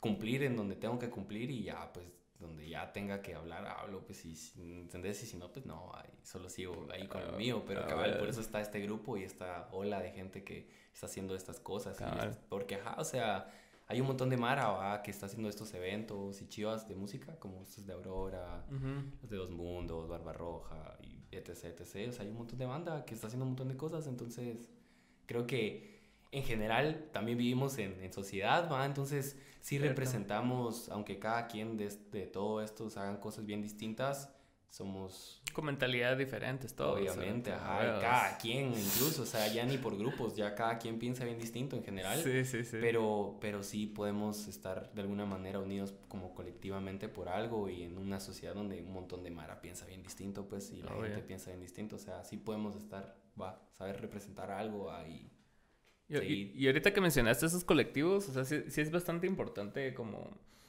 cumplir en donde tengo que cumplir y ya, pues, donde ya tenga que hablar, hablo, pues, y, ¿entendés? Y si no, pues, no, ahí, solo sigo ahí con lo mío, pero, cabal, por eso está este grupo y esta ola de gente que está haciendo estas cosas, y es, porque, ajá, o sea, hay un montón de mara, ¿va? Que está haciendo estos eventos y chivas de música, como estos de Aurora, uh-huh. los de Dos Mundos, Barbarroja, y etc, etc, o sea, hay un montón de banda que está haciendo un montón de cosas, entonces, creo que en general también vivimos en, en sociedad, ¿va? Entonces sí Cierto. representamos, aunque cada quien de, de todo esto hagan cosas bien distintas, somos... Con mentalidades diferentes todos. Obviamente, ajá, cada quien incluso, o sea, ya ni por grupos, ya cada quien piensa bien distinto en general. Sí, sí, sí. Pero, pero sí podemos estar de alguna manera unidos como colectivamente por algo y en una sociedad donde un montón de mara piensa bien distinto, pues, y la oh, gente yeah. piensa bien distinto, o sea, sí podemos estar, va, saber representar algo ahí. Y, y, y ahorita que mencionaste esos colectivos, o sea, sí, sí es bastante importante como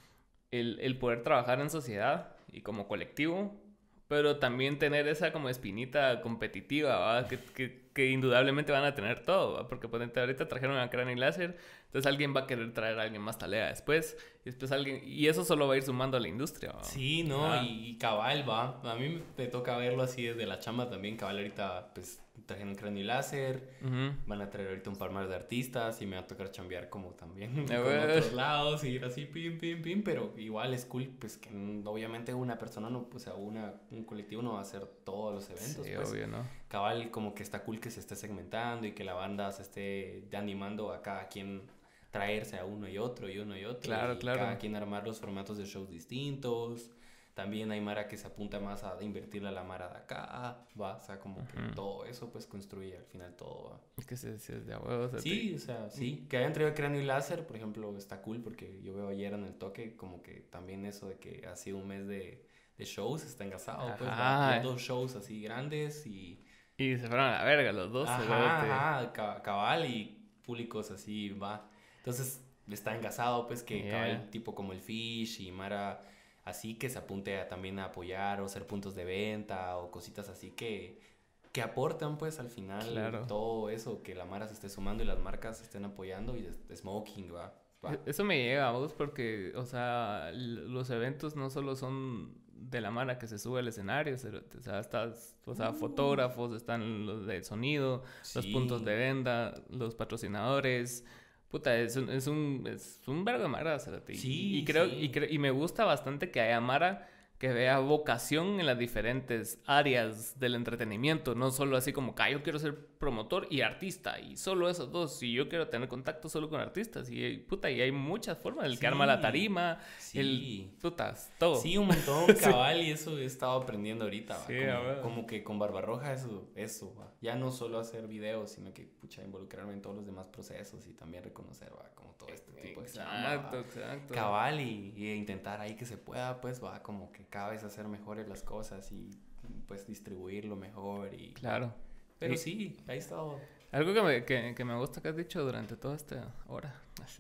el, el poder trabajar en sociedad y como colectivo, pero también tener esa como espinita competitiva, ¿va? Que, que, que indudablemente van a tener todo, ¿va? Porque ponente, ahorita trajeron a Cráneo y Láser, entonces alguien va a querer traer a alguien más talea después, y después alguien, y eso solo va a ir sumando a la industria, ¿va? Sí, ¿no? Ah. Y, y cabal, va, a mí me toca verlo así desde la chamba también, cabal ahorita, pues, trajeron Cráneo y Láser, uh-huh. van a traer ahorita un par más de artistas y me va a tocar chambear como también con otros lados y ir así pim, pim, pim, pero igual es cool, pues que obviamente una persona no, o sea, una, un colectivo no va a hacer todos los eventos, sí, pues, obvio, ¿no? Cabal, como que está cool que se esté segmentando y que la banda se esté animando a cada quien traerse a uno y otro y uno y otro, claro, y claro. cada quien armar los formatos de shows distintos. También hay mara que se apunta más a invertirle a la mara de acá, va, o sea, como uh-huh. que todo eso pues construye al final todo, va. Es que se, se es de huevos. Sí, te... o sea, sí. Que hayan traído Cráneo y Láser, por ejemplo, está cool porque yo veo ayer en el toque como que también eso de que ha sido un mes de, de shows, está engasado, pues, va, dos shows así grandes y... Y se fueron a la verga los dos. Ajá, ajá, cabal y públicos así, va. Entonces está engasado, pues, que yeah. cabal tipo como el Fish y mara... Así que se apunte a, también a apoyar o hacer puntos de venta o cositas así que, que aportan pues al final claro. todo eso, que la mara se esté sumando y las marcas se estén apoyando y de, de smoking, va, va. Eso me llega a vos porque, o sea, los eventos no solo son de la mara que se sube al escenario, o sea, estás, o sea, uh. fotógrafos, están los de sonido, sí. los puntos de venta, los patrocinadores... Puta, es un, es un, es un vergo de mara, ¿sabes? Sí, y creo, sí. y creo, y me gusta bastante que haya mara que vea vocación en las diferentes áreas del entretenimiento, no solo así como que ah, yo quiero ser promotor y artista, y solo esos dos, y yo quiero tener contacto solo con artistas, y puta, y hay muchas formas, el sí. que arma la tarima, sí. el, putas, todo. Sí, un montón, cabal, sí. y eso he estado aprendiendo ahorita, sí, como, como que con Barbarroja eso, eso, ¿va? Ya no solo hacer videos, sino que, pucha, involucrarme en todos los demás procesos y también reconocer, ¿va? Como todo este tipo de chamba, exacto, exacto. Cabal, y, y intentar ahí que se pueda, pues, va, como que cada vez hacer mejores las cosas y pues distribuirlo mejor y claro, pero y, sí, ahí está algo que me, que, que me gusta que has dicho durante toda esta hora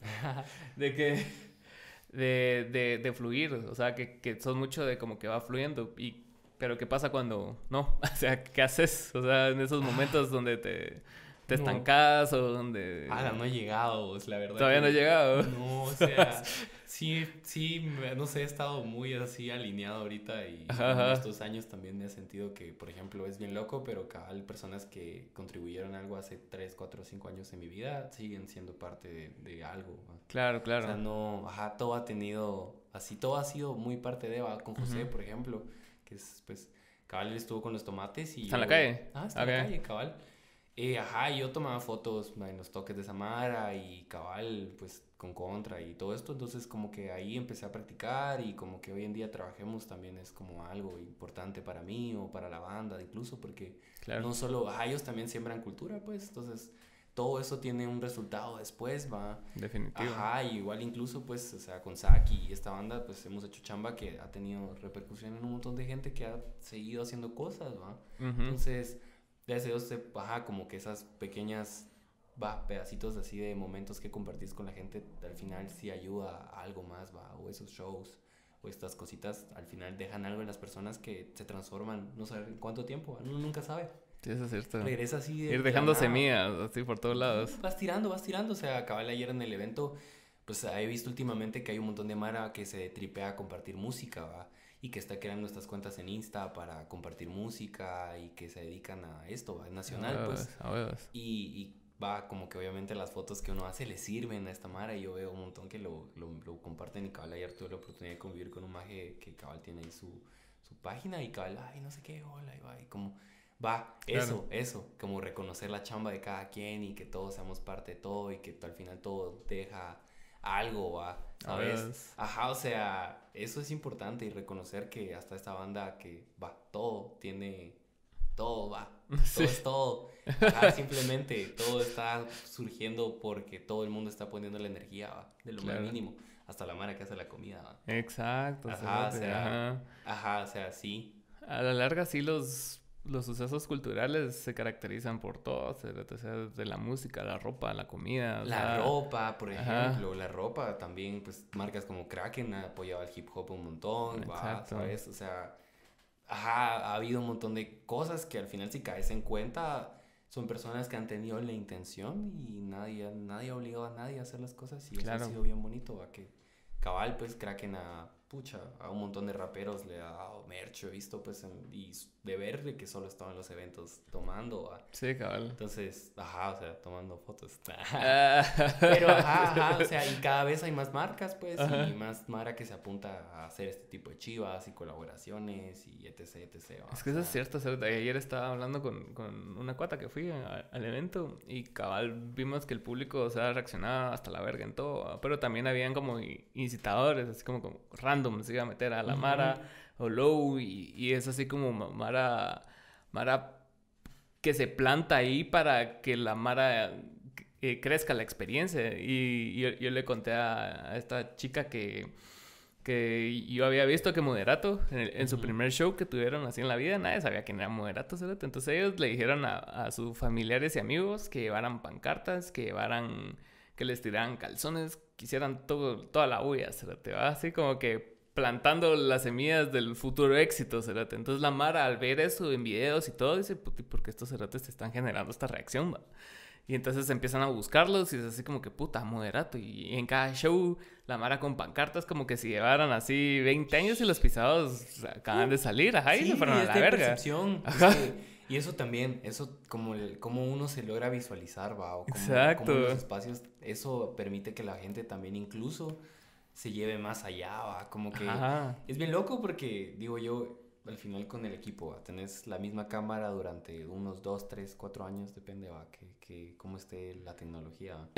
de que de, de, de fluir, o sea que, que sos mucho de como que va fluyendo y pero qué pasa cuando no, o sea qué haces, o sea en esos momentos donde te te no. estancas o donde ah no he llegado, es la verdad todavía que... no he llegado no, o sea sí, sí, no sé, he estado muy así alineado ahorita y ajá, en ajá. estos años también me he sentido que, por ejemplo, es bien loco, pero cabal personas que contribuyeron algo hace tres, cuatro, cinco años en mi vida siguen siendo parte de, de algo, ¿no? Claro, claro. O sea, no, ajá, todo ha tenido, así, todo ha sido muy parte de, ¿va? Con José, uh-huh. por ejemplo, que es, pues, cabal él estuvo con los tomates y... ¿Está yo, en la calle? Ah, está okay. en la calle, cabal. Eh, ajá, yo tomaba fotos en los toques de Samara y cabal, pues con Contra y todo esto, entonces como que ahí empecé a practicar y como que hoy en día trabajemos también es como algo importante para mí o para la banda incluso porque claro. no solo, ajá, ellos también siembran cultura pues, entonces todo eso tiene un resultado después, va. Definitivo. Ajá, y igual incluso pues, o sea, con Saki y esta banda pues hemos hecho chamba que ha tenido repercusión en un montón de gente que ha seguido haciendo cosas, va. Uh-huh. Entonces... Gracias a Dios, se, ajá, como que esas pequeñas va, pedacitos así de momentos que compartís con la gente, al final sí ayuda a algo más, va, o esos shows, o estas cositas, al final dejan algo en las personas que se transforman, no saber en cuánto tiempo, uno nunca sabe. Sí, eso es cierto. Regresa así de... Ir dejando semillas, así por todos lados. Vas tirando, vas tirando, o sea, acabé ayer en el evento, pues he visto últimamente que hay un montón de mara que se tripea a compartir música, ¿va? Y que está creando estas cuentas en Insta para compartir música y que se dedican a esto, ¿va? Es nacional, A pues. huevos, a huevos. Y, y va, como que obviamente las fotos que uno hace le sirven a esta mara y yo veo un montón que lo, lo, lo comparten y cabal ayer tuve la oportunidad de convivir con un maje que cabal tiene ahí su, su página y cabal, ay, no sé qué, hola, y va, y como, va, eso, Claro. eso, como reconocer la chamba de cada quien y que todos seamos parte de todo y que al final todo deja algo, va, ¿sabes? huevos. Ajá, o sea, eso es importante y reconocer que hasta esta banda que, va, todo tiene, todo va, Sí. todo es todo. Ajá, simplemente todo está surgiendo porque todo el mundo está poniendo la energía, ¿va? De lo más Claro. mínimo, hasta la mara que hace la comida, ¿va? Exacto. Ajá, o cerote, sea, ajá. ajá, o sea, sí. A la larga, sí, los, los sucesos culturales se caracterizan por todo, cerote, o sea, de la música, la ropa, la comida, o La sea, ropa, por ajá. ejemplo, la ropa también, pues marcas como Kraken ha apoyado al hip hop un montón, va, Exacto. ¿sabes? O sea, ajá, ha habido un montón de cosas que al final si caes en cuenta son personas que han tenido la intención y nadie, nadie ha obligado a nadie a hacer las cosas y eso Claro. ha sido bien bonito, va, que cabal, pues Kraken a, pucha, a un montón de raperos le ha dado merch, he visto, pues, en- y de ver de que solo estaban en los eventos tomando, va. Sí, cabal. Entonces, ajá, o sea, tomando fotos. Ah, Pero ajá, ajá, o sea, y cada vez hay más marcas, pues, Ajá. y más mara que se apunta a hacer este tipo de chivas y colaboraciones y etc, etc. ¿va? Es que O eso es sea, cierto, cerote. Ayer estaba hablando con, con una cuata que fui a- al evento y cabal vimos que el público, o sea, reaccionaba hasta la verga en todo, ¿va? Pero también habían como i- incitadores, así como, como random, se iba a meter a la Ujú. Mara o Low y, y es así como ma- Mara, Mara que se planta ahí para que la Mara eh, crezca la experiencia. Y yo, yo le conté a, a esta chica que, que yo había visto que Moderato, en, el- en su Ujú. primer show que tuvieron así en la vida, nadie sabía quién era Moderato, cerote. Entonces ellos le dijeron a, a sus familiares y amigos que llevaran pancartas, que llevaran, que les tiraran calzones, que hicieran todo, toda la bulla, cerote, ¿va? Así como que plantando las semillas del futuro éxito, cerote. Entonces la Mara al ver eso en videos y todo, dice, puti, ¿por qué estos cerotes te están generando esta reacción, va? Y entonces empiezan a buscarlos y es así como que puta, Moderato. Y en cada show, la Mara con pancartas como que si llevaran así veinte años y los pisados acaban de salir, ajá, y sí, se fueron a es la de verga. percepción. es Ajá. que- y eso también, eso como, el- como uno se logra visualizar, va, o como, Exacto. como los espacios, eso permite que la gente también incluso se lleve más allá, va, como que Ajá. es bien loco porque, digo yo, al final con el equipo, va, tenés la misma cámara durante unos dos, tres, cuatro años, depende, va, que, que cómo esté la tecnología, va.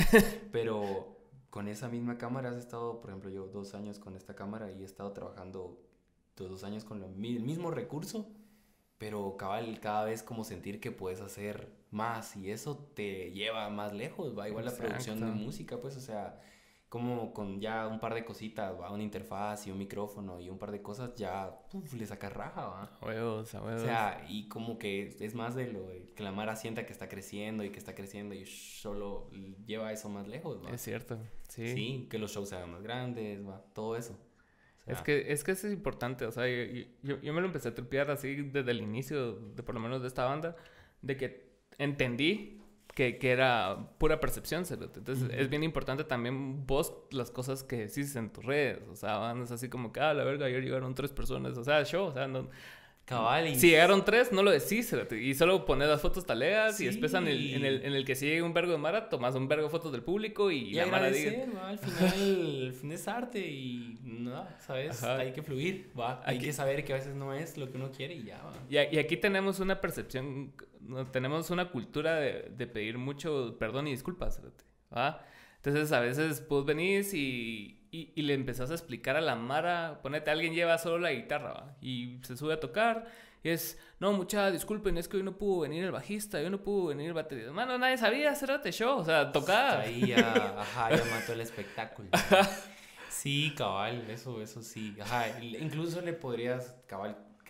Pero con esa misma cámara has estado, por ejemplo, yo dos años con esta cámara y he estado trabajando los dos años con lo mi- el mismo recurso, pero cabal, cada vez como sentir que puedes hacer más y eso te lleva más lejos, va, igual la producción de Exacto. música, pues, o sea, como con ya un par de cositas, va, una interfaz y un micrófono y un par de cosas, ya, puf, le sacas raja, va. A huevos, a O huevos. sea, y como que es más de lo de que la Mara sienta que está creciendo y que está creciendo y solo lleva eso más lejos, va. Es cierto, sí. Sí, que los shows se hagan más grandes, va, todo eso. O sea, Es que, es que eso es importante, o sea, yo, yo, yo me lo empecé a tripear así desde el inicio, de por lo menos de esta banda, de que entendí que, que era pura percepción, cerote. Entonces Ujú. es bien importante también vos las cosas que decís en tus redes, o sea, no es así como que, ah, la verga, ayer llegaron tres personas, o sea, show, o sea, no... cabal y... Si llegaron tres, no lo decís, cerote, y solo pones las fotos talegas y después en el, Sí. en, el, en el que sigue un vergo de Mara, tomas un vergo de fotos del público y, Y la Mara diga... agradecer, va, al final, al fin es arte y no, ¿sabes? Ajá. Hay que fluir, va. Hay Aquí- que saber que a veces no es lo que uno quiere y ya, va. Y, a- y aquí tenemos una percepción, no, tenemos una cultura de, de pedir mucho perdón y disculpas, cerote, ¿va? Entonces a veces vos venís y, y, y le empezás a explicar a la Mara, ponete, alguien lleva solo la guitarra, ¿va? Y se sube a tocar y es, no, mucha disculpen, es que hoy no pudo venir el bajista, hoy no pudo venir el baterista. Mano, nadie sabía hacerte show, o sea, tocar. Ahí ya, ajá, ya mató el espectáculo. Sí, cabal, eso, eso sí. Ajá, y- incluso le podrías, cabal,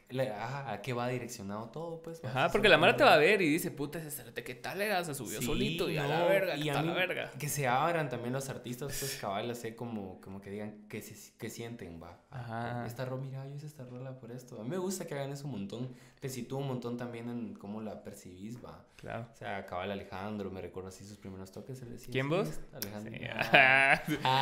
la- ajá, a qué va direccionado todo, pues. ¿va? Ajá, Eso porque la Mara te va a sorprende. ver y dice, puta, ese cerote, ¿qué tal era? Se subió Sí, solito y a la no, verga, y que a está mí la verga. que se abran también los artistas, pues cabal, así como, como que digan que, se, que sienten, va. Ah, Ajá. esta rola, mira, yo hice esta rola por esto. A mí me gusta que hagan eso un montón, te sitúa un montón también en cómo la percibís, va. Claro. O sea, cabal Alejandro, me recuerdo así sus primeros toques, él decía. ¿Quién sí, vos? es Alejandro. Sí. Ah,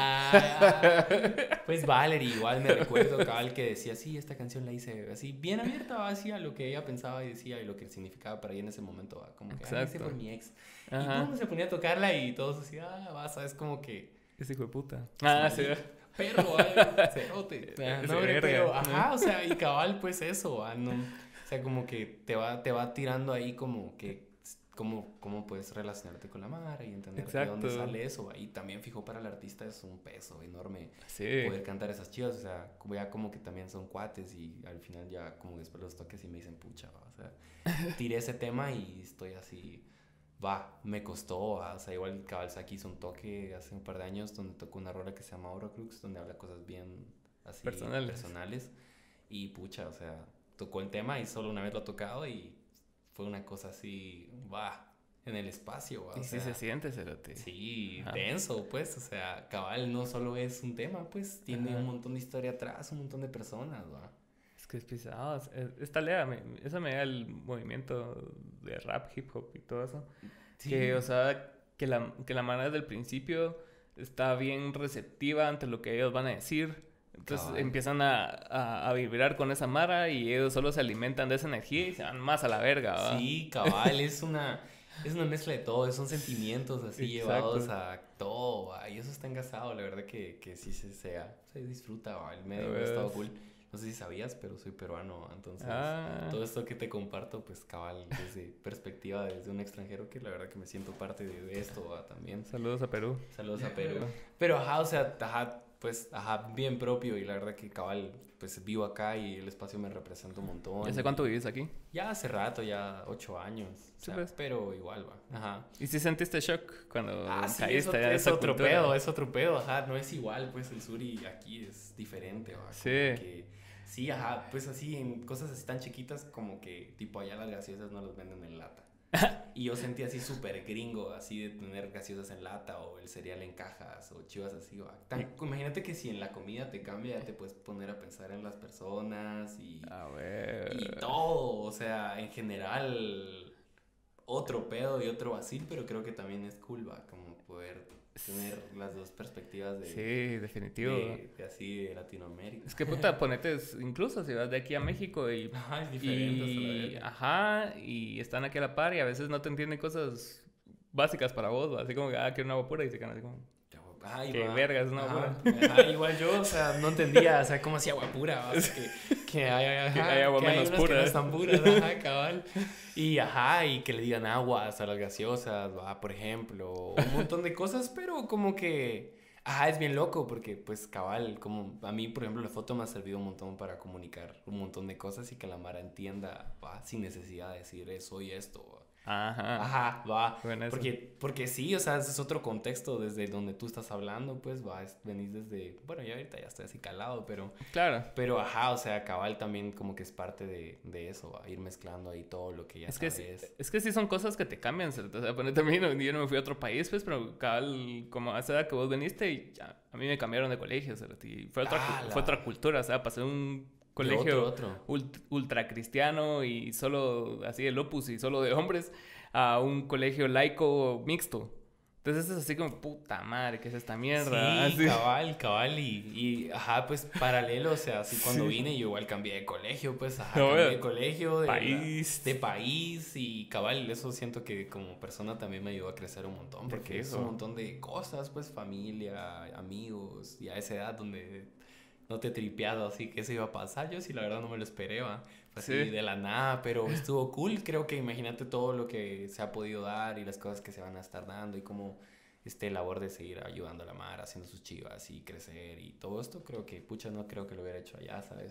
ah, ah. Pues Valerie, igual me recuerdo, cabal, que decía, sí, esta canción la hice así, bien abierta, va, así a lo que ella pensaba y decía y lo que significaba para ella en ese momento, va. Como que, ah, la hice Exacto. por mi ex. Y Ajá. pum, se ponía a tocarla y todos así, ah, vas, es como que. Ese hijo de puta. Ah, sí. Perro, ay, cerote. Ese No, hombre, verga, pero, ¿no? ajá, o sea, y cabal, pues eso, ah, no. O sea, como que te va, te va tirando ahí como que. Cómo, cómo puedes relacionarte con la Mara y entender de dónde Exacto. sale eso. Y también, fijo, para el artista es un peso enorme Sí. poder cantar esas chivas. O sea, como ya como que también son cuates y al final ya como después los toques y me dicen, pucha, va, o sea, tiré ese tema y estoy así, va, me costó, va. O sea, igual Kawasaki hizo un toque hace un par de años donde tocó una rola que se llama Horrocrux, donde habla cosas bien así Personales. personales. Y pucha, o sea, tocó el tema y solo una vez lo ha tocado y fue una cosa así, va, en el espacio, va. Y O sí sea, se siente, cerote. sí, Ajá. denso, pues, o sea, cabal no solo es un tema, pues, tiene Ajá. un montón de historia atrás, un montón de personas, va. Es que es pisado. es- es- Esta lea, me, eso me da el movimiento de rap, hip hop y todo eso. Sí. Que, o sea, que la, que la Mara desde el principio está bien receptiva ante lo que ellos van a decir. Entonces Cabal. empiezan a, a, a vibrar con esa Mara y ellos solo se alimentan de esa energía y se van más a la verga, ¿va? Sí, cabal, es una, es una mezcla de todo, son sentimientos así Exacto. llevados a todo, va, y eso está engasado, la verdad que, que sí se, sea, se disfruta, va, el medio Ya ha estado ves. cool. No sé si sabías, pero soy peruano, entonces Ah, todo esto que te comparto, pues cabal, desde perspectiva desde un extranjero, que la verdad que me siento parte de, de esto, va, también. saludos a Perú. Saludos a Perú. Pero ajá, o sea, ajá, pues, ajá, bien propio y la verdad que cabal, pues vivo acá y el espacio me representa un montón. ¿Y hace cuánto vivís aquí? Ya hace rato, ya ocho años. O Sí, sea, pues. pero igual va. Ajá. ¿Y si sentiste shock cuando Ah, sí, es, caíste otro, a es esa otro cultura? pedo, es otro pedo, ajá, no es igual, pues el sur y aquí es diferente, va. Como Sí. que, sí, ajá, pues así en cosas así tan chiquitas como que tipo allá las gaseosas no las venden en lata. Y yo sentí así súper gringo, así de tener gaseosas en lata o el cereal en cajas o chivas así, va. Tan- imagínate que si en la comida te cambia, ya te puedes poner a pensar en las personas y, A ver. y todo, o sea, en general otro pedo y otro vacil, pero creo que también es cool, va, como poder tener las dos perspectivas de, Sí, definitivo. de, de así de Latinoamérica. Es que puta, ponete, es- incluso si vas de aquí a México y, Ajá, es diferente hasta la y verga. ajá, y están aquí a la par y a veces no te entienden cosas básicas para vos, ¿va? Así como que, ah, quiero una agua pura y se quedan así como, Ay, qué va. verga, es una Ajá, agua ajá, igual yo, o sea, no entendía, o sea, cómo hacía agua pura, ¿va? O sea, que, que hay, ajá, Que hay agua que menos unas pura, que no ¿eh? están puras, ajá, cabal. Y ajá, y que le digan aguas a las gaseosas, va, por ejemplo, un montón de cosas, pero como que, ajá, es bien loco porque, pues, cabal, como a mí, por ejemplo, la foto me ha servido un montón para comunicar un montón de cosas y que la Mara entienda, va, sin necesidad de decir, eh, soy esto, va. Ajá. Ajá, va. Bueno, eso. Porque, porque sí, o sea, ese es otro contexto desde donde tú estás hablando, pues, va, es- venís desde, bueno, ya ahorita ya estoy así calado, pero, Claro. pero ajá, o sea, cabal también como que es parte de, de eso, va, ir mezclando ahí todo lo que ya Es que, sí- sabes. es que sí son cosas que te cambian, ¿cierto? O sea, ponete a mí, no- yo no me fui a otro país, pues, pero cabal, como a esa edad que vos veniste, y ya, a mí me cambiaron de colegio, ¿cierto? Y fue otra, cu- ¡Hala! fue otra cultura, o sea, pasé de un De colegio otro, otro. ult- ultra cristiano y solo, así, el opus y solo de hombres, a un colegio laico mixto. Entonces es así como, puta madre, ¿qué es esta mierda? Sí, Así. cabal, cabal, y, y ajá, pues paralelo, o sea, así cuando Sí. vine yo igual cambié de colegio, pues ajá, No, cambié bueno, de colegio, de la- país. de país y cabal, eso siento que como persona también me ayudó a crecer un montón, De porque es fijo. un montón de cosas, pues familia, amigos, y a esa edad donde no te tripeado así que eso iba a pasar, yo sí la verdad no me lo esperé, va. Fue así Sí. de la nada, pero estuvo cool, creo que imagínate todo lo que se ha podido dar y las cosas que se van a estar dando y cómo este labor de seguir ayudando a la mar, haciendo sus chivas y crecer y todo esto, creo que, pucha, no creo que lo hubiera hecho allá, ¿sabes?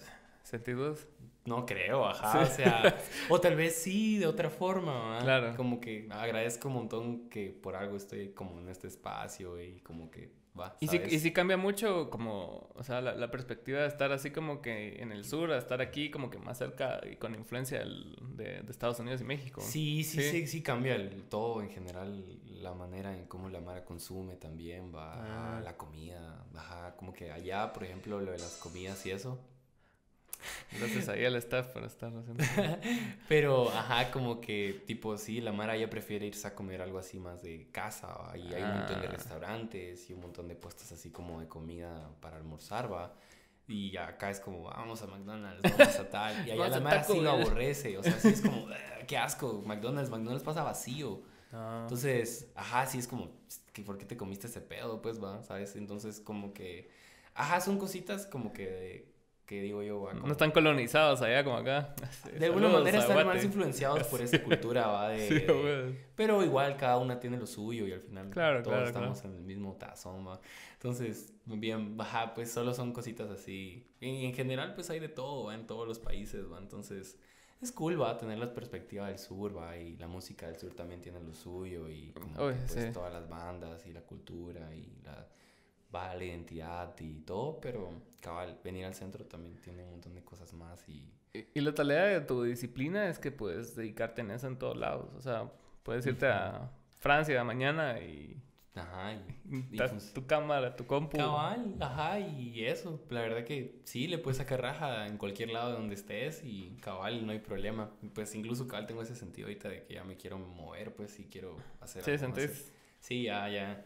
¿Sentidos? No creo, ajá, sí. O sea, o tal vez sí, de otra forma, ¿verdad? Claro. Como que agradezco un montón que por algo estoy como en este espacio y como que va, Y sí, ¿sabes? y sí cambia mucho como, o sea, la, la perspectiva de estar así como que en el sur, a estar aquí como que más cerca y con influencia del- de, de Estados Unidos y México. Sí, sí, Sí. sí, sí cambia el, todo en general, la manera en cómo la Mara consume también, va, Ah. ajá, la comida, ajá, como que allá, por ejemplo, lo de las comidas y eso. Gracias ahí al staff por estar haciendo. Pero, ajá, como que, tipo, sí, la Mara ya prefiere irse a comer algo así más de casa, ¿va? Y hay un montón de Ah. restaurantes y un montón de puestos así como de comida para almorzar, ¿va? Y acá es como, vamos a McDonald's, vamos a tal. Y allá Vamos la a Mara Taco sí lo Bell. aborrece, o sea, sí es como, "Ugh, qué asco, McDonald's, McDonald's pasa vacío". Ah. Entonces, ajá, sí es como, "¿Qué- ¿por qué te comiste ese pedo? Pues, va, ¿sabes?". Entonces, como que, ajá, son cositas como que, que digo yo, va, No como... están colonizados allá como acá. Sí, De alguna saludos manera a están Guate. más influenciados por Sí. esa cultura, va, de, Sí, de- güey. pero igual cada una tiene lo suyo y al final Claro, todos claro, estamos claro. en el mismo tazón, va. Entonces, bien, ajá, pues solo son cositas así. Y en general, pues hay de todo, va, en todos los países, va. Entonces, es cool, va, tener la perspectiva del sur, va, y la música del sur también tiene lo suyo y como Uy, que, pues sí. todas las bandas y la cultura y la, va, la identidad y todo, pero cabal, venir al centro también tiene un montón de cosas más y... Y, y la tarea de tu disciplina es que puedes dedicarte en eso en todos lados. O sea, puedes irte Ujú. a Francia mañana y Ajá, y, y ta- pues, tu cámara, tu compu. cabal, ajá, y eso, la verdad que sí, le puedes sacar raja en cualquier lado donde estés y cabal, no hay problema. Pues incluso cabal tengo ese sentido ahorita de que ya me quiero mover, pues sí quiero hacer Sí, algo más. sentís. Sí, ya, ya.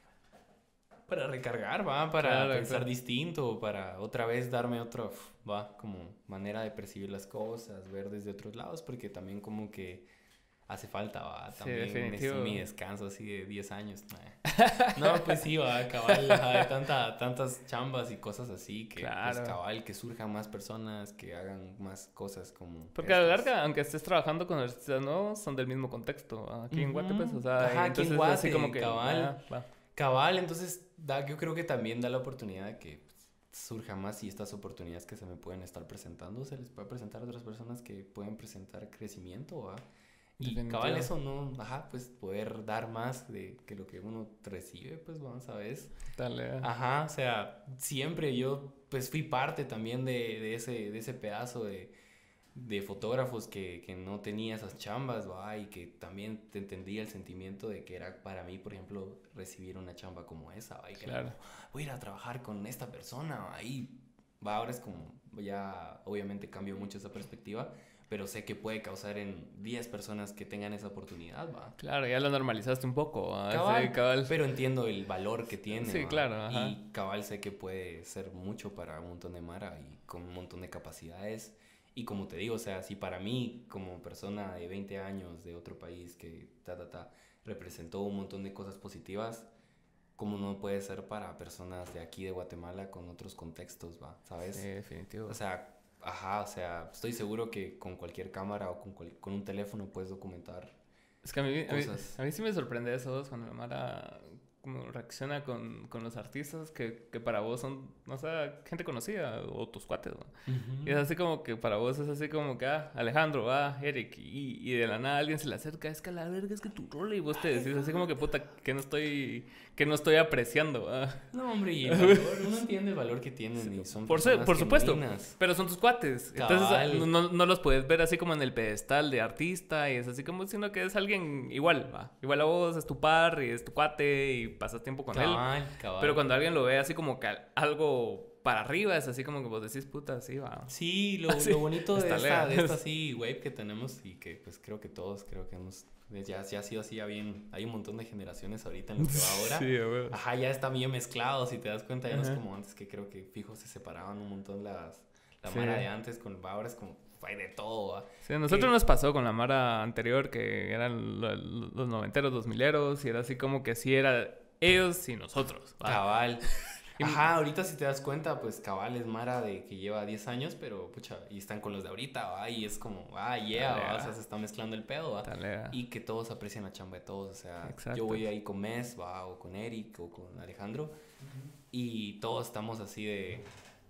Para recargar, va, para Claro, pensar claro. distinto, para otra vez darme otro, va, como manera de percibir las cosas, ver desde otros lados, porque también como que hace falta, va, Sí, también necesito definitivo. mi descanso así de diez años. Nah. No, pues sí, va, cabal, ajá, de tanta, tantas chambas y cosas así, que pues Claro. cabal, que surjan más personas, que hagan más cosas como Porque a la estas. larga, aunque estés trabajando con artistas nuevos, son del mismo contexto. ¿Va? Aquí en Guate, pues, o Ujú. sea, Ajá, aquí en entonces así Guate, como que. cabal. ah, va. Cabal, entonces da, yo creo que también da la oportunidad de que pues, surja más y estas oportunidades que se me pueden estar presentando, se les puede presentar a otras personas que pueden presentar crecimiento, ¿va? Y cabal, Definitivo. eso no, ajá, pues poder dar más de que lo que uno recibe, pues vamos a ver. Dale. ah. Ajá, o sea, siempre yo pues fui parte también de, de ese, de ese pedazo de, de fotógrafos que, que no tenía esas chambas, ¿va? Y que también te entendía el sentimiento de que era para mí, por ejemplo, recibir una chamba como esa, ¿va? Y que era Claro. como, voy a ir a trabajar con esta persona, ¿va? Y va, ahora es como, ya obviamente cambió mucho esa perspectiva, pero sé que puede causar en diez personas que tengan esa oportunidad, ¿va? Claro, ya lo normalizaste un poco. ¿va? Cabal, Sí, cabal. pero entiendo el valor que tiene, Sí, ¿va? claro, ajá. Y cabal sé que puede ser mucho para un montón de mara y con un montón de capacidades. Y como te digo, o sea, si para mí, como persona de veinte años de otro país que ta, ta, ta, representó un montón de cosas positivas, ¿cómo no puede ser para personas de aquí de Guatemala con otros contextos, va? ¿Sabes? Sí, definitivo. O sea, ajá, o sea, estoy seguro que con cualquier cámara o con, cual- con un teléfono puedes documentar Es que a mí, a mí, cosas. a mí sí me sorprende eso cuando la Mara como reacciona con, con los artistas que, que para vos son, o sea, gente conocida o tus cuates, ¿no? Y es Ujú. así como que para vos es así como que, ah, Alejandro, ah, Eric, y, y de la nada alguien se le acerca, es que a la verga, es que tu rola, y vos te decís así como que puta, que no estoy, que no estoy apreciando, ah. No, hombre, y el valor, uno entiende el valor que tienen y son Por, su- personas por supuesto, genuinas. pero son tus cuates. Cabal. Entonces no, no los puedes ver así como en el pedestal de artista y es así como sino que es alguien igual, va. Igual a vos, es tu par y es tu cuate y pasas tiempo con él. Cabal, cabal. Pero cuando alguien lo ve así como que algo para arriba, es así como que vos decís, puta, sí, va. Sí, lo, Sí, lo bonito de está esta, lea. de esta sí, wave que tenemos y que pues creo que todos, creo que hemos, ya, ya ha sido así, ya bien, hay un montón de generaciones ahorita en lo que va ahora. Sí, a huevo. Ajá, ya está bien mezclado, si te das cuenta, ya no es Ajá. como antes que creo que fijo se separaban un montón las, la Sí. mara de antes con ahora es como, hay de todo, ¿va? Sí, a nosotros Que- nos pasó con la Mara anterior, que eran lo- lo- los noventeros, dos mileros, y era así como que sí era ellos y nosotros. ¿va? Cabal. Y- Ajá, ahorita si te das cuenta, pues cabal es Mara de que lleva diez años, pero pucha, y están con los de ahorita, ¿va? Y es como, ah, yeah, Dale, ¿va? O ah. sea, se está mezclando el pedo, ¿va? Talea. Y que todos aprecian la chamba de todos, o sea, Exacto. yo voy ahí con Mes, ¿va? O con Eric, o con Alejandro, y todos estamos así de,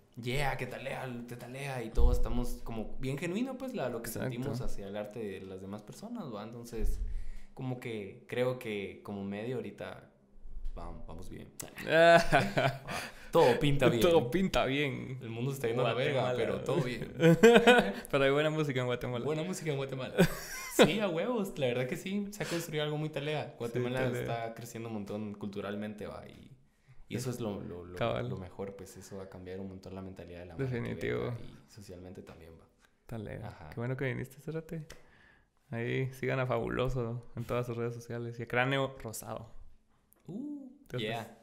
yeah, que talea, te talea, y todos estamos como bien genuino, pues, la, lo que Exacto. sentimos hacia el arte de las demás personas, ¿va? Entonces, como que creo que como medio ahorita vamos, vamos bien. Todo pinta bien. Todo pinta bien. El mundo está yendo a la verga, pero todo bien. Pero hay buena música en Guatemala. Buena música en Guatemala. Sí, a huevos, la verdad que sí, se ha construido algo muy talea. Guatemala sí, talea. está creciendo un montón culturalmente, va, y, y eso es lo, lo, lo, lo mejor, pues eso va a cambiar un montón la mentalidad de la gente. Definitivo. Y socialmente también va. Talea. Ajá. Qué bueno que viniste, Cérate. Ahí sigan a Fabuloso en todas sus redes sociales y a Cráneo Rosado. Uh, Entonces, yeah.